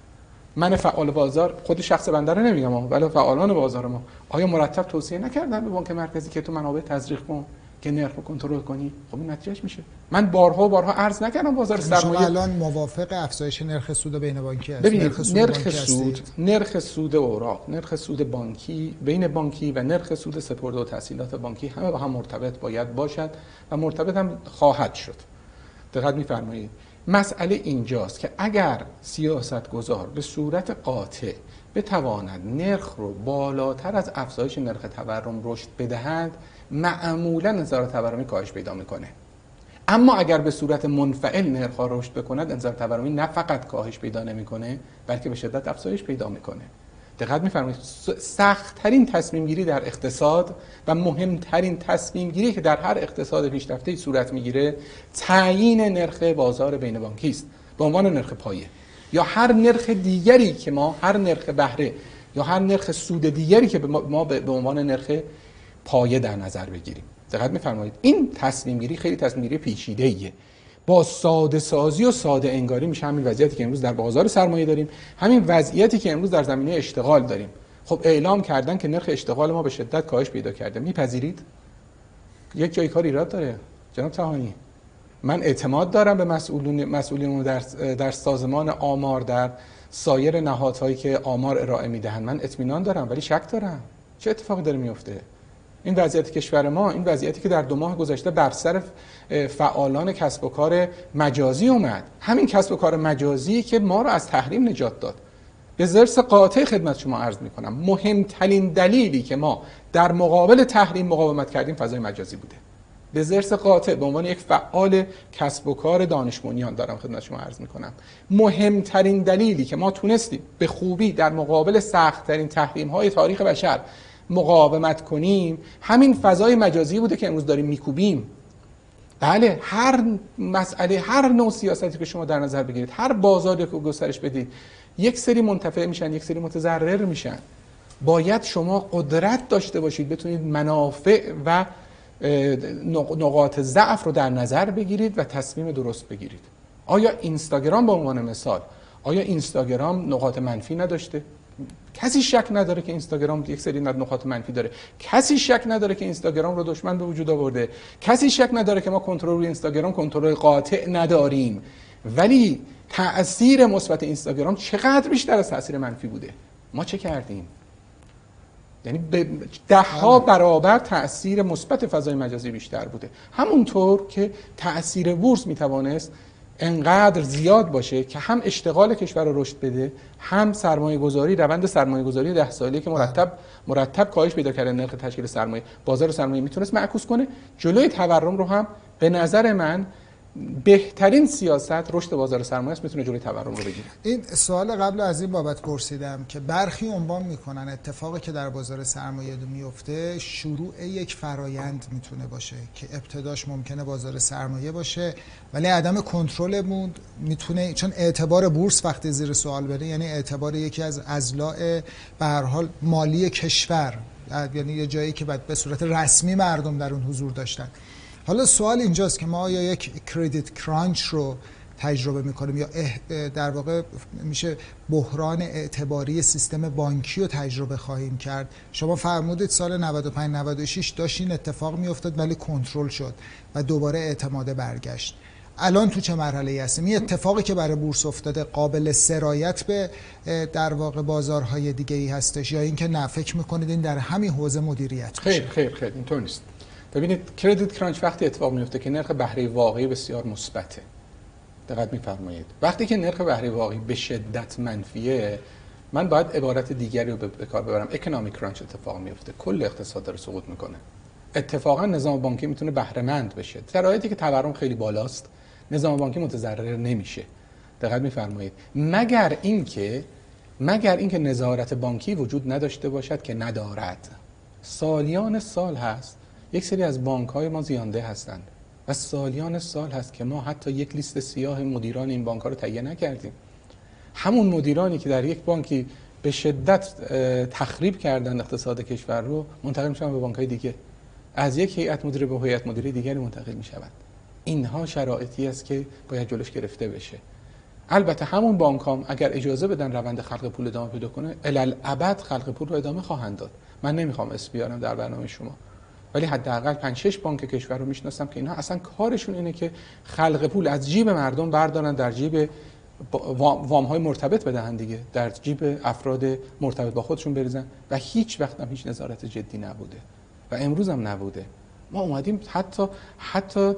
من فعال بازار، خود شخص بنده رو نمیگم ولی فعالان بازار ما آیا مرتب توصیه نکردن به بانک مرکزی که تو منابع تزریق کن که نرخ رو کنترل کنی؟ خب این نتیجهش میشه. من بارها و بارها عرض نکردم بازار سرمایه. شما الان موافق افزایش نرخ سود بین بانکی هستید؟ ببینید نرخ سود نرخ سود, نرخ سود اوراق، نرخ سود بانکی بین بانکی و نرخ سود سپرده و تسهیلات بانکی همه با هم مرتبط باید باشد و مرتبط هم خواهد شد. دقت می‌فرمایید. مسئله اینجاست که اگر سیاستگزار به صورت قاطع بتواند نرخ رو بالاتر از افزایش نرخ تورم رشد بدهد، معمولا انتظار تورمی کاهش پیدا میکنه. اما اگر به صورت منفعل نرخ رشد بکند، انتظار تورمی نه فقط کاهش پیدا نمیکنه بلکه به شدت افزایش پیدا میکنه. دقت می‌فرمایید سخت‌ترین تصمیم گیری در اقتصاد و مهمترین تصمیم گیری که در هر اقتصاد پیشرفته صورت میگیره تعیین نرخ بازار بین بانکی است به عنوان نرخ پایه، یا هر نرخ دیگری که ما هر نرخ بهره یا هر نرخ سود دیگری که ما به عنوان نرخ پایه در نظر بگیریم. دقت می‌فرمایید این تصمیم گیری خیلی تصمیم گیری پیچیده‌ایه. با ساده سازی و ساده انگاری میشه همین وضعیتی که امروز در بازار سرمایه داریم، همین وضعیتی که امروز در زمینه اشتغال داریم. خب اعلام کردن که نرخ اشتغال ما به شدت کاهش پیدا کرده، میپذیرید؟ یک جای کار ایراد داره جناب طحانی. من اعتماد دارم به مسئولین مسئولین در در سازمان آمار، در سایر نهادهایی که آمار ارائه میدهند، من اطمینان دارم، ولی شک دارم. چه اتفاقی داره میفته؟ این وضعیت کشور ما، این وضعیتی که در دو ماه گذشته بر سر فعالان کسب و کار مجازی اومد، همین کسب و کار مجازی که ما رو از تحریم نجات داد. به ضرس قاطع خدمت شما عرض میکنم مهمترین دلیلی که ما در مقابل تحریم مقاومت کردیم فضای مجازی بوده. به ضرس قاطع به عنوان یک فعال کسب و کار دانش بنیان دارم خدمت شما عرض میکنم مهمترین دلیلی که ما تونستیم به خوبی در مقابل سخت‌ترین تحریم‌های تاریخ بشر مقاومت کنیم همین فضای مجازی بوده که امروز داریم میکوبیم. بله، هر مسئله، هر نوع سیاستی که شما در نظر بگیرید، هر بازاری که گسترش بدید، یک سری منتفع میشن، یک سری متضرر میشن. باید شما قدرت داشته باشید بتونید منافع و نقاط ضعف رو در نظر بگیرید و تصمیم درست بگیرید. آیا اینستاگرام به عنوان مثال، آیا اینستاگرام نقاط منفی نداشته؟ کسی شک نداره که اینستاگرام یک سری نقاط منفی داره. کسی شک نداره که اینستاگرام رو دشمن به وجود آورده. کسی شک نداره که ما کنترل روی اینستاگرام کنترل قاطع نداریم. ولی تأثیر مثبت اینستاگرام چقدر بیشتر از تأثیر منفی بوده؟ ما چه کردیم؟ یعنی به ده ها برابر تأثیر مثبت فضای مجازی بیشتر بوده. همونطور که تأثیر بورس میتوانست انقدر زیاد باشه که هم اشتغال کشور رو رشد بده، هم سرمایه گذاری، روند سرمایه گذاری ده ساله که مرتب مرتب کاهش پیدا کرده نرخ تشکیل سرمایه، بازار سرمایه میتونست معکوس کنه. جلوی تورم رو هم به نظر من بهترین سیاست رشد بازار سرمایه است، میتونه جلوی تورم رو بگیره. این سوال قبل از این بابت پرسیدم که برخی عنوان میکنن اتفاقی که در بازار سرمایه میفته شروع یک فرایند میتونه باشه که ابتداش ممکنه بازار سرمایه باشه ولی عدم کنترلمون میتونه، چون اعتبار بورس وقتی زیر سوال بره یعنی اعتبار یکی از اضلاع به هر حال مالی کشور، یعنی یه جایی که بعد به صورت رسمی مردم در اون حضور داشتن. حالا سوال اینجاست که ما آیا یک کردیت کرانچ رو تجربه میکنیم یا در واقع میشه بحران اعتباری سیستم بانکی رو تجربه خواهیم کرد؟ شما فرمودید سال نود و پنج نود و شش داشت این اتفاق میافتاد ولی کنترل شد و دوباره اعتماد برگشت. الان تو چه مرحله‌ای هستیم؟ این اتفاقی که برای بورس افتاده قابل سرایت به در واقع بازارهای دیگه‌ای هستش یا اینکه نه فکر میکنید این در همین حوزه مدیریت میشه؟ خیر خیر خیر اینطور نیست. ببینید کردیت کرانچ وقتی اتفاق میفته که نرخ بهره واقعی بسیار مثبته. دقت میفرمایید. وقتی که نرخ بهره واقعی به شدت منفیه، من باید عبارت دیگری رو به کار ببرم. اکونومیک کرانچ اتفاق میفته، کل اقتصاد داره سقوط میکنه. اتفاقا نظام بانکی میتونه بهره مند بشه. شرایطی که تورم خیلی بالاست، نظام بانکی متضرر نمیشه. دقت میفرمایید. مگر اینکه مگر اینکه نظارت بانکی وجود نداشته باشد که ندارد. سالیان سال هست یک سری از بانک‌های ما زیانده هستند و سالیان سال هست که ما حتی یک لیست سیاه مدیران این بانک‌ها رو تهیه نکردیم. همون مدیرانی که در یک بانکی به شدت تخریب کردن اقتصاد کشور رو منتقل میشن به بانک‌های دیگه، از یک هیئت مدیره به هیئت مدیره دیگری منتقل میشوند. اینها شرایطی است که باید جلوش گرفته بشه. البته همون بانک‌ها اگر اجازه بدن روند خلق پول ادامه پیدا کنه، الالعبد خلق پول رو ادامه خواهند داد. من نمیخوام اسم بیارم در برنامه شما، ولی حداقل پنج شش بانک کشور رو میشناسم که اینها اصلا کارشون اینه که خلق پول از جیب مردم بردارن در جیب وام های مرتبط بدهن دیگه، در جیب افراد مرتبط با خودشون بریزن و هیچ وقت هم هیچ نظارت جدی نبوده و امروز هم نبوده. ما اومدیم حتی حتی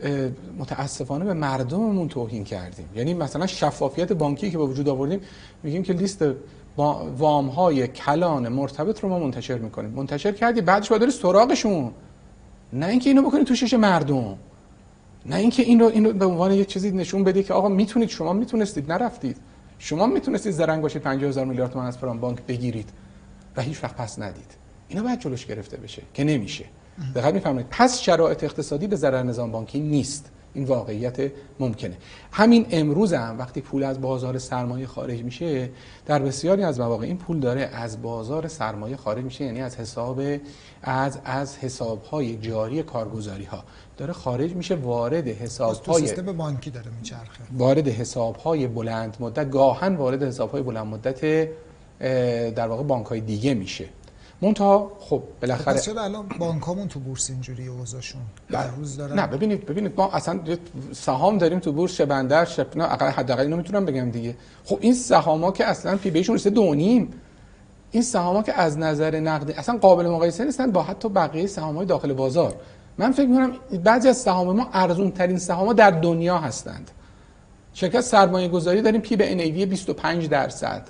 متاسفانه به مردممون توهین کردیم. یعنی مثلا شفافیت بانکی که به وجود آوردیم، میگیم که لیست وام های کلان مرتبط رو ما منتشر میکنیم. منتشر کردی بعدش باید بری سراغشون، نه اینکه اینو بکنید تو شش مردم، نه اینکه این رو اینو به عنوان یک چیزی نشون بدی که آقا میتونید، شما میتونستید نرفتید، شما میتونستید زرنگ باشید پنجاه هزار میلیارد تومان از فلان بانک بگیرید و هیچ وقت پس ندید. اینا باید جلوش گرفته بشه که نمیشه. دقیق میفرمایید. پس شرایط اقتصادی به ضرر نظام بانکی نیست. این واقعیت ممکنه. همین امروز هم وقتی پول از بازار سرمایه خارج میشه، در بسیاری از مواقع این پول داره از بازار سرمایه خارج میشه، یعنی از حساب از از حساب‌های جاری کارگزاری‌ها داره خارج میشه، وارد حساب‌های سیستم بانکی داره میچرخه، وارد حساب‌های بلند مدت، گاهن وارد حساب‌های بلند مدت در واقع بانک‌های دیگه میشه. منتها خب بالاخره پس چرا الان بانکامون تو بورس اینجوری اوضاعشون هر روز دارن؟ نه ببینید ببینید ما اصلا سهام داریم تو بورس، شبندر شپنا، حداقل اینو میتونم بگم دیگه. خب این سهاما که اصلا پی بیشون رسیده دو و نیم، این سهاما که از نظر نقدی اصلا قابل مقایسه نیستن با حتی بقیه سهام‌های داخل بازار. من فکر می‌کنم بعضی از سهام ما ارزون ترین سهام‌ها در دنیا هستند. شرکت سرمایه‌گذاری داریم پی به ان ای وی بیست و پنج درصد.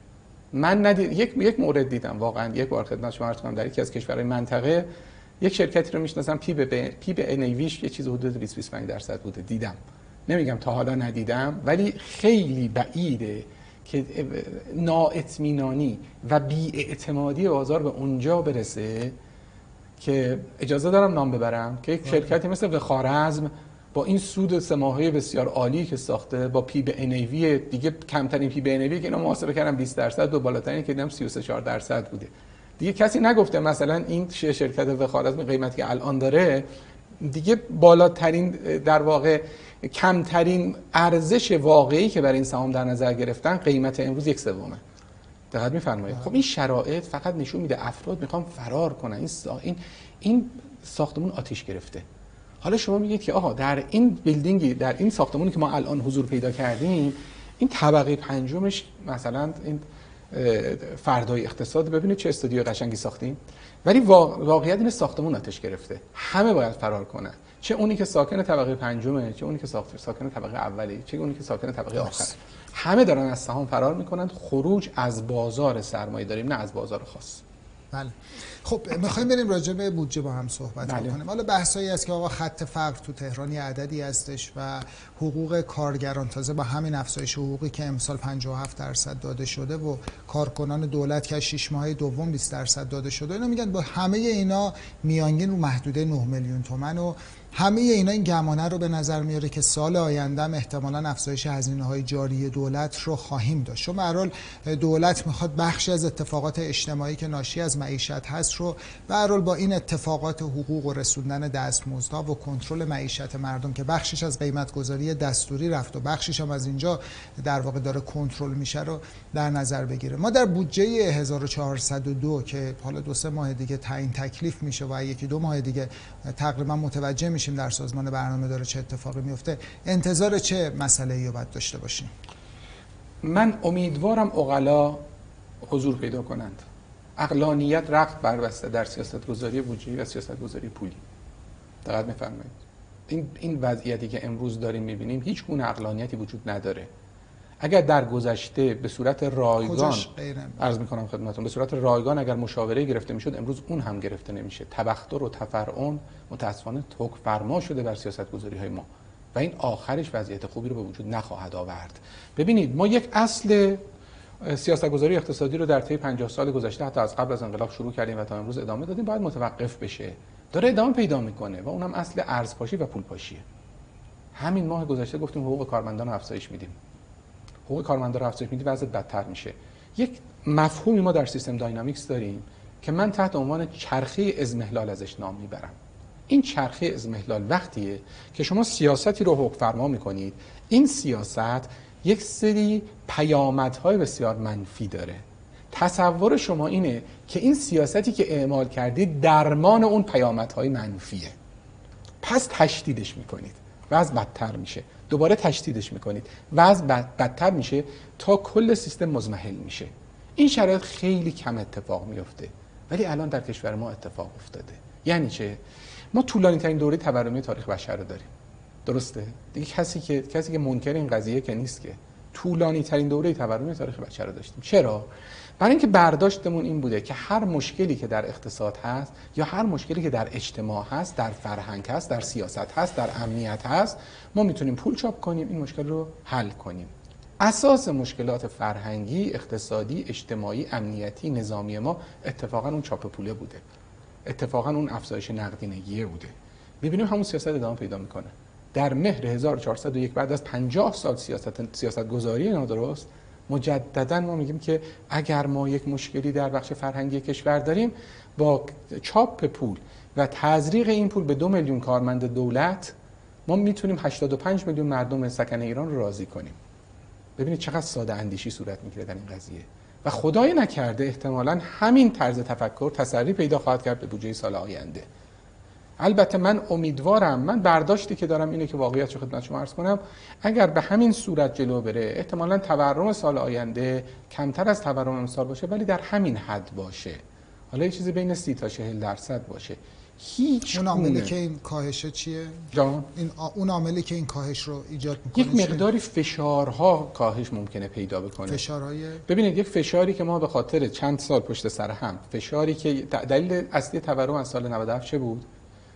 من ندید یک یک مورد دیدم واقعا، یک بار خدمت شما عرض کنم، در یکی از کشورهای منطقه یک شرکتی رو میشناسم پی به پی به ان ای ویش یه چیز حدود بیست بیست و پنج درصد بوده. دیدم، نمیگم تا حالا ندیدم، ولی خیلی بعیده که نااطمینانی و بی‌اعتمادی بازار به اونجا برسه که اجازه دارم نام ببرم که یک شرکتی مثل وخارزم با این سود سه ماهه بسیار عالی که ساخته، با پی به ان ای وی دیگه کمترین پی به ان ای وی که اینا محاسبه کردن بیست درصد و بالاترین که دیدم سی و سه چهار درصد بوده. دیگه کسی نگفته مثلا این شرکت وخارزم قیمتی که الان داره دیگه بالاترین در واقع کمترین ارزش واقعی که برای این سهام در نظر گرفتن قیمت امروز یک سومه. دقت می‌فرمایید. خب این شرایط فقط نشون میده افراد میخوان فرار کنن. این سا... این این ساختمون آتش گرفته. حالا شما میگید که آها در این بیلدینگی، در این ساختمونی که ما الان حضور پیدا کردیم، این طبقه پنجمش مثلا این فردای اقتصاد، ببینید چه استودیو قشنگی ساختیم، ولی واقعیت این ساختمون آتش گرفته. همه باید فرار کنن، چه اونی که ساکن طبقه پنجمه، چه اونی که ساکن طبقه اولی، چه اونی که ساکن طبقه آخر. همه دارن از سهام فرار میکنن. خروج از بازار سرمایه داریم، نه از بازار خاص. بله. خب میخوایم بریم راجع به بودجه با هم صحبت بله. کنیم. حالا بحثایی هست که آقا خط فقر تو تهران یه عددی هستش و حقوق کارگران تازه با همین افزایش حقوقی که امسال پنجاه و هفت درصد داده شده و کارکنان دولت که شش ماهه دوم بیست درصد داده شده، اینا میگن با همه اینا میانگین رو محدوده نه میلیون تومان و همه اینا این گمانه رو به نظر میاره که سال آینده هم احتمالاً افزایش هزینه‌های جاری دولت رو خواهیم داشت. چون به هر حال دولت میخواد بخشی از اتفاقات اجتماعی که ناشی از معیشت هست رو به هر حال با این اتفاقات حقوق و رسوندن دستمزدها و کنترل معیشت مردم که بخشش از قیمت‌گذاری دستوری رفت و بخشش هم از اینجا در واقع داره کنترل میشه رو در نظر بگیره. ما در بودجه هزار و چهارصد و دو که حالا دو سه ماه دیگه تعیین تکلیف میشه و یکی دو ماه دیگه تقریبا متوجه میشه در سازمان برنامه داره چه اتفاقی میفته، انتظار چه مسئله‌ای رو باید داشته باشیم؟ من امیدوارم عقلا حضور پیدا کنند. عقلانیت رقص بربسته در سیاست‌گذاری بودجه‌ای و سیاست‌گذاری پولی. دقت می‌فرمایید. این این وضعیتی که امروز داریم می‌بینیم هیچ گونه عقلانیتی وجود نداره. اگر در گذشته به صورت رایگان عرض می‌کنم خدمتتون، به صورت رایگان اگر مشاوره گرفته می‌شد، امروز اون هم گرفته نمیشه. تبختر و تفرعن متأسفانه توک فرما شده بر سیاست‌گذاری‌های ما و این آخرش وضعیت خوبی رو به وجود نخواهد آورد. ببینید ما یک اصل سیاست‌گذاری اقتصادی رو در طی پنجاه سال گذشته حتی از قبل از انقلاب شروع کردیم و تا امروز ادامه دادیم، باید متوقف بشه. داره ادامه پیدا میکنه و اونم اصل ارزپاشی و پولپاشیه. همین ماه گذشته گفتیم حقوق کارمندان رو افزایش میدیم. حقوق کارمندان رو افزایش میدیم وضعیت بدتر میشه. یک مفهومی ما در سیستم داینامیکس داریم که من تحت عنوان چرخه اضمحلال ازش نام میبرم. این چرخه اضمحلال وقتیه که شما سیاستی رو حقوق فرما میکنید، این سیاست یک سری پیامدهای بسیار منفی داره. تصور شما اینه که این سیاستی که اعمال کردید درمان اون پیامدهای منفیه، پس تشدیدش میکنید، وضع بدتر میشه، دوباره تشدیدش میکنید، وضع بدتر میشه تا کل سیستم مضمحل میشه. این شرایط خیلی کم اتفاق میفته ولی الان در کشور ما اتفاق افتاده. یعنی چه؟ ما طولانی ترین دوره تورمی تاریخ بشر رو داریم. درسته؟ دیگه کسی که کسی که منکر این قضیه که نیست که طولانی ترین دوره تورمی تاریخ بشر رو داشتیم. چرا؟ برای اینکه برداشتمون این بوده که هر مشکلی که در اقتصاد هست یا هر مشکلی که در اجتماع هست، در فرهنگ هست، در سیاست هست، در امنیت هست، ما میتونیم پول چاپ کنیم این مشکل رو حل کنیم. اساس مشکلات فرهنگی، اقتصادی، اجتماعی، امنیتی، نظامی ما اتفاقا اون چاپ پوله بوده، اتفاقا اون افزایش نقدینگی بوده. ببینیم همون سیاست ادامه پیدا میکنه. در مهر هزار و چهارصد و یک بعد از پنجاه سال سیاست سیاست گذاری نادرست، مجددا ما میگیم که اگر ما یک مشکلی در بخش فرهنگی کشور داریم، با چاپ پول و تزریق این پول به دو میلیون کارمند دولت ما میتونیم هشتاد و پنج میلیون مردم سکن ایران رو راضی کنیم. ببینید چقدر ساده اندیشی صورت میگیره در این قضیه و خدای نکرده احتمالاً همین طرز تفکر تسری پیدا خواهد کرد به بودجه سال آینده. البته من امیدوارم، من برداشتی که دارم اینه که واقعیت رو خدمت شما عرض کنم، اگر به همین صورت جلو بره احتمالاً تورم سال آینده کمتر از تورم امسال باشه، ولی در همین حد باشه، حالا یه چیزی بین سی تا چهل درصد باشه. هیچ اون عاملی که این کاهش چیه؟ جان؟ این اون عاملی که این کاهش رو ایجاد میکنه یک مقداری فشارها کاهش ممکنه پیدا بکنه. فشارهای ببینید یک فشاری که ما به خاطر چند سال پشت سر هم، فشاری که دلیل اصلی تورم از سال نود و هفت چه بود؟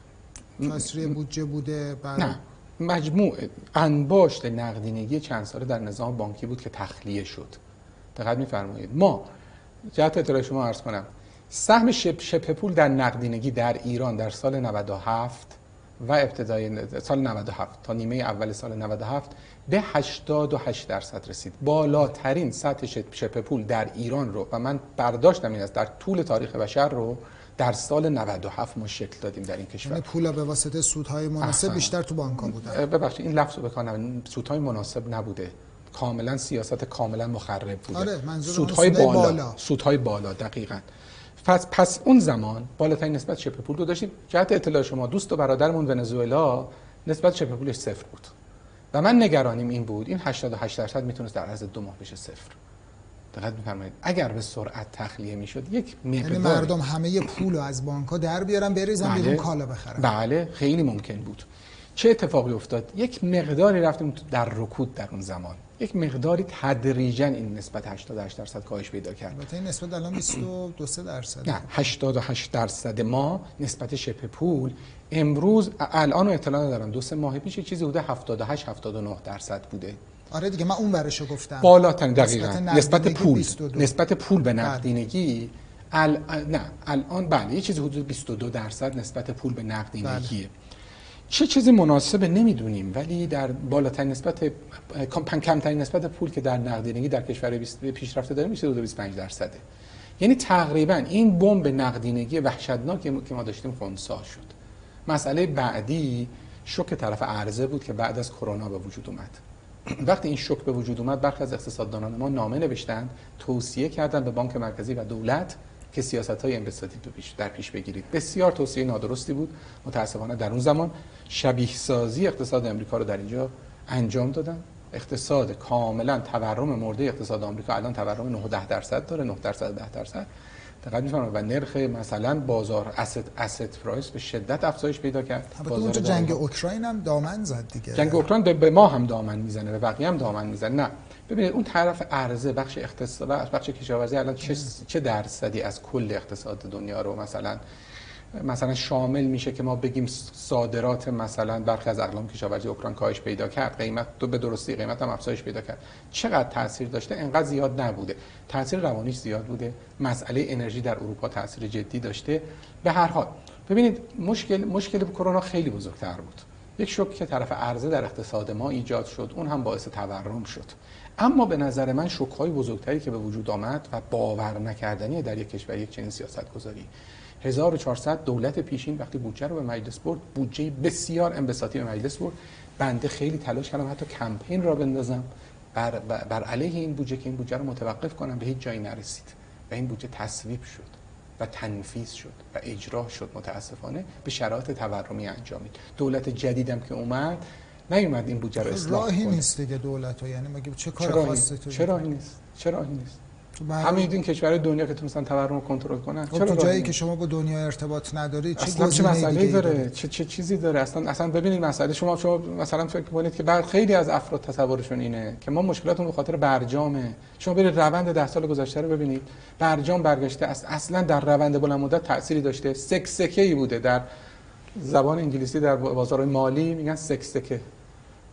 کسری بودجه بوده. بعد نه، مجموع انباشت نقدینگی چند ساله در نظام بانکی بود که تخلیه شد. دقت می‌فرمایید. ما جهت اطلاع شما عرض کنم، سهم شبه شبه پول در نقدینگی در ایران در سال نود و هفت و ابتدای سال نود و هفت تا نیمه اول سال نود و هفت به هشتاد و هشت درصد رسید. بالاترین سطح شبه پول در ایران رو، و من برداشتم این است، در طول تاریخ بشر رو در سال نود و هفت ما شکل دادیم در این کشور. یعنی پولا به واسطه سودهای مناسب احسن. بیشتر تو بانک‌ها بودن. ببخشید این لفظ رو بکنم، سودهای مناسب نبوده، کاملا سیاست کاملا مخرب بوده. آره، سودهای بالا. بالا سودهای بالا دقیقاً. پس پس اون زمان بالاترین نسبت شبه پول رو داشتیم. جهت اطلاع شما، دوست و برادرمون ونزوئلا نسبت شبه پولش صفر بود و من نگرانیم این بود این هشتاد و هشت درصد میتونست در عرض دو ماه بشه صفر. دقت می‌فرمایید اگر به سرعت تخلیه میشد یک مقدار، یعنی مردم همه پول رو از بانک‌ها در بیارن بریزن بیرون کالا بخرن. بله خیلی ممکن بود. چه اتفاقی افتاد؟ یک مقداری رفتیم در رکود در اون زمان، یک مقداری تدریجاً این نسبت هشتاد و هشت درصد کاهش پیدا کرد. البته این نسبت الان بیست و دو درصد. نه، هشتاد و هشت درصد ما نسبت شبه پول امروز، الان اطلاع ندارم، دو سه ماه پیش چیزی بوده هفتاد و هشت هفتاد و نه درصد بوده. آره دیگه، من اون ورشو گفتم. بالاترین دقیقاً نسبت, نسبت پول نسبت پول به بله. نقدینگی ال... نه الان بله یه چیزی حدود بیست و دو درصد نسبت پول به نقدینگیه. بله. چه چیزی مناسبه نمیدونیم، ولی در بالاترین نسبت کمترین نسبت پول که در نقدینگی در کشور پیشرفته داریم بیست و دو بیست و پنج درصده. یعنی تقریبا این بمب نقدینگی وحشتناکی که ما داشتیم خنثی شد. مسئله بعدی شوک طرف عرضه بود که بعد از کرونا به وجود اومد. وقتی این شوک به وجود اومد، برخی از اقتصاددانان ما نامه نوشتند، توصیه کردند به بانک مرکزی و دولت که سیاست‌های انبساطی در پیش بگیرید. بسیار توصیه نادرستی بود. متاسفانه در اون زمان شبیه سازی اقتصاد آمریکا رو در اینجا انجام دادن. اقتصاد کاملا تورم مرده اقتصاد آمریکا الان تورم نه ده درصد داره، نه درصد ده درصد. دقت می‌فرمایید و نرخ مثلا بازار اسید اسید پرایس به شدت افزایش پیدا کرد. بازار جنگ اوکراین هم دامن زد دیگه. جنگ اوکراین به ما هم دامن میزنه، به بقیه هم دامن میزنه. نه ببینید اون طرف عرضه، بخش اقتصاد، بخش کشاورزی الان چه چه درصدی از کل اقتصاد دنیا رو مثلا مثلا شامل میشه که ما بگیم صادرات مثلا برخی از اقلام کشاورزی اوکراین کاهش پیدا کرد، قیمت تو به درستی قیمت هم افزایش پیدا کرد. چقدر تاثیر داشته؟ انقدر زیاد نبوده. تاثیر روانیش زیاد بوده. مسئله انرژی در اروپا تاثیر جدی داشته. به هر حال ببینید مشکل مشکل کرونا خیلی بزرگتر بود. یک شوک که طرف عرضه در اقتصاد ما ایجاد شد، اون هم باعث تورم شد. اما به نظر من شوک‌های بزرگتری که به وجود آمد و باور نکردنی در یک کشور یک چنین سیاست‌گذاری. هزار و چهارصد دولت پیشین وقتی بودجه رو به مجلس برد، بودجه بسیار انبساطی به مجلس برد. بنده خیلی تلاش کردم حتی کمپین را بندازم بر, بر علیه این بودجه که این بودجه رو متوقف کنم، به هیچ جایی نرسید و این بودجه تصویب شد و تنفیذ شد و اجرا شد. متاسفانه به شرایط تورمی انجامید. دولت جدیدم که اومد نیومد این بودجه رو اصلاح کنه. راهی نیست دیگه دولت ها، یعنی مگه چه کار خاصی تو؟ چرا راهی نیست؟ چرا راهی نیست؟ همه این کشورهای دنیا که تونستن تورم رو کنترل کنن، چرا تو جایی که شما با دنیا ارتباط نداری چه اصلا چه مسئله‌ای داره؟ چه چه چیزی داره؟ اصلا اصلا ببینید مسئله شما شما مثلا فکر کنید که بعد خیلی از افراد تصورشون اینه که ما مشکلاتمون به خاطر برجامه. شما برید روند ده سال گذشته رو ببینید. برجام برگشته است، اصلا در روند بلند مدت تأثیری داشته. سکسکه‌ای بوده. در زبان انگلیسی در بازار مالی میگن سکسکه.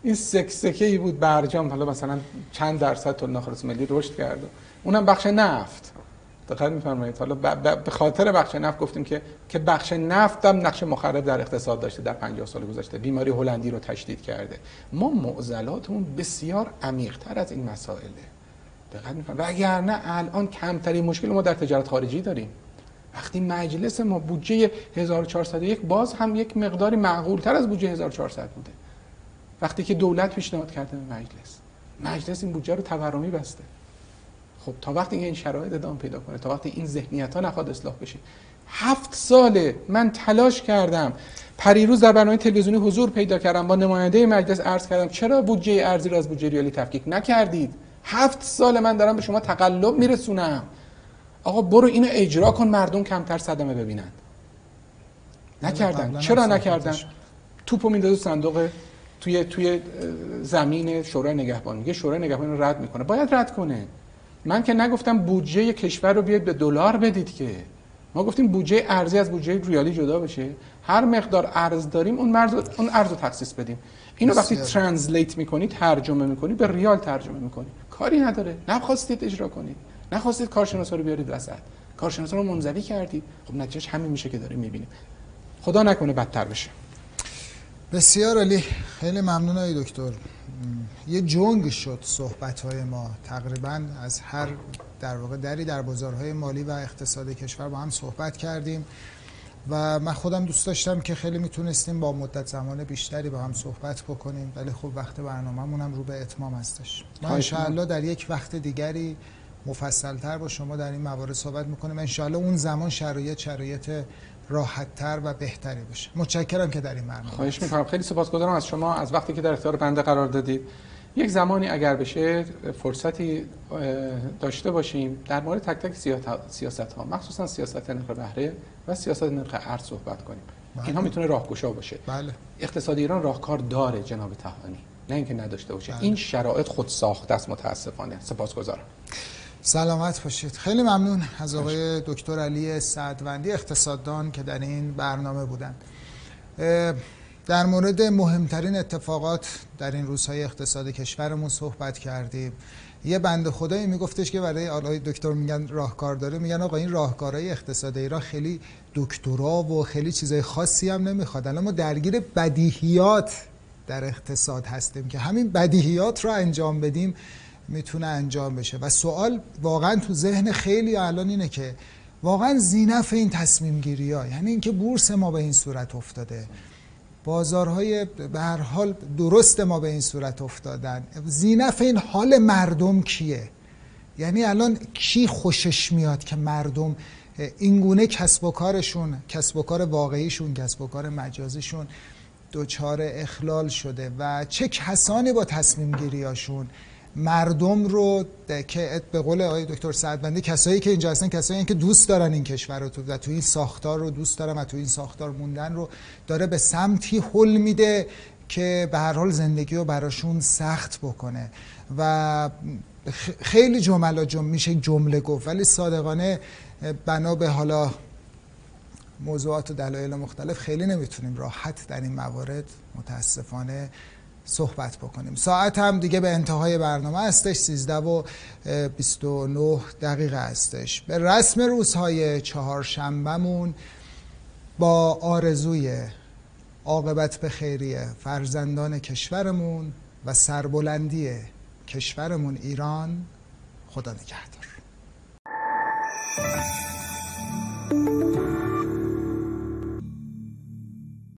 این سکسکه ای بود برجام، حالا مثلا چند درصد تولید ناخالص ملی رشد کرد، اونم بخش نفت. دقت می‌فرمایید؟ حالا به خاطر بخش نفت گفتیم که که بخش نفت هم نقش مخرب در اقتصاد داشته در پنجاه سال گذشته، بیماری هلندی رو تشدید کرده. ما معضلاتمون بسیار عمیق‌تر از این مسائله. دقت می‌فرمایید؟ وگرنه الان کمترین مشکل ما در تجارت خارجی داریم. وقتی مجلس ما بودجه هزار و چهارصد و یک باز هم یک مقداری معقول‌تر از بودجه هزار و چهارصد بوده. وقتی که دولت پیشنهاد کرده به مجلس، مجلس این بودجه رو تورمی بسته. خب تا وقتی این شرایط ادامه پیدا کنه، تا وقتی این ذهنیت‌ها نخواد اصلاح بشه، هفت ساله من تلاش کردم. پریروز در برنامه تلویزیونی حضور پیدا کردم، با نماینده مجلس عرض کردم چرا بودجه ارزی را از بودجه ریالی تفکیک نکردید؟ هفت سال من دارم به شما تقلب میرسونم. آقا برو اینو اجرا کن، مردم کمتر صدمه ببینند. نکردن. چرا نکردن؟ توپو میندازه صندوق توی توی زمین شورای نگهبان، میگه شورای نگهبان رو رد میکنه. باید رد کنه. من که نگفتم بودجه کشور رو بیاد به دلار بدید، که ما گفتیم بودجه ارزی از بودجه ریالی جدا بشه، هر مقدار ارز داریم اون مرز اون ارز رو تخصیص بدیم. اینو وقتی ترنسلیت میکنید، ترجمه میکنید، به ریال ترجمه میکنید، کاری نداره. نخواستید اجرا کنید، نخواستید کارشناسا رو بیارید وسط، کارشناسا رو منزوی کردید. خب نتیجهش همین میشه که داریم میبینیم. خدا نکنه بدتر بشه. بسیار عالی، خیلی ممنون آقای دکتر. یه جنگ شد صحبت‌های ما، تقریباً از هر در واقع دری در بازارهای مالی و اقتصاد کشور با هم صحبت کردیم و من خودم دوست داشتم که خیلی میتونستیم با مدت زمان بیشتری با هم صحبت بکنیم، ولی خب وقت برنامه‌مون هم رو به اتمام هستش. ما انشاءالله در یک وقت دیگری مفصل‌تر با شما در این موارد صحبت میکنیم. انشاءالله اون زمان شرایط شرایط راحت‌تر و بهتری بشه. متشکرم که در این برنامه. خواهش می‌کنم. خیلی سپاسگزارم از شما، از وقتی که در اختیار بنده قرار دادید. یک زمانی اگر بشه فرصتی داشته باشیم در مورد تک تک سیاست‌ها، مخصوصا سیاست نرخ بهره و سیاست نرخ ارز صحبت کنیم. بله. اینها میتونه راهگشا باشه. بله. اقتصاد ایران راهکار داره جناب طحانی، نه اینکه نداشته باشه. بله. این شرایط خود ساخته است متاسفانه. سپاسگزارم. سلامت باشید. خیلی ممنون از آقای دکتر علی سعدوندی اقتصاددان که در این برنامه بودن. در مورد مهمترین اتفاقات در این روزهای اقتصاد کشورمون صحبت کردیم. یه بنده خدایی میگفتش که برای آقای دکتر میگن راهکار داره، میگن آقا این راهکارهای اقتصاد ایران خیلی دکترا و خیلی چیزای خاصی هم نمیخواد. الان ما درگیر بدیهیات در اقتصاد هستیم که همین بدیهیات رو انجام بدیم میتونه انجام بشه و سوال واقعا تو ذهن خیلی الان اینه که واقعا زینف این تصمیم گیری ها، یعنی اینکه بورس ما به این صورت افتاده، بازارهای به هر حال درست ما به این صورت افتادن، زینف این حال مردم کیه؟ یعنی الان کی خوشش میاد که مردم اینگونه کسب و کارشون، کسب و کار واقعیشون، کسب و کار مجازیشون دچار اخلال شده و چه کسانی با تصمیم گیریاشون مردم رو که به قول آقای دکتر سعدوندی کسایی که اینجا هستن کسایی که دوست دارن این کشور رو و تو این ساختار رو دوست دارن و تو این ساختار موندن رو داره به سمتی هل میده که به هر حال زندگی رو براشون سخت بکنه و خیلی جملا جم میشه جمله گفت، ولی صادقانه بنا به حالا موضوعات و دلایل مختلف خیلی نمیتونیم راحت در این موارد متاسفانه صحبت بکنیم. ساعت هم دیگه به انتهای برنامه هستش، سیزده و بیست و نه دقیقه هستش. به رسم روزهای چهارشنبهمون با آرزوی عاقبت به خیری فرزندان کشورمون و سربلندی کشورمون ایران، خدا نگهدار.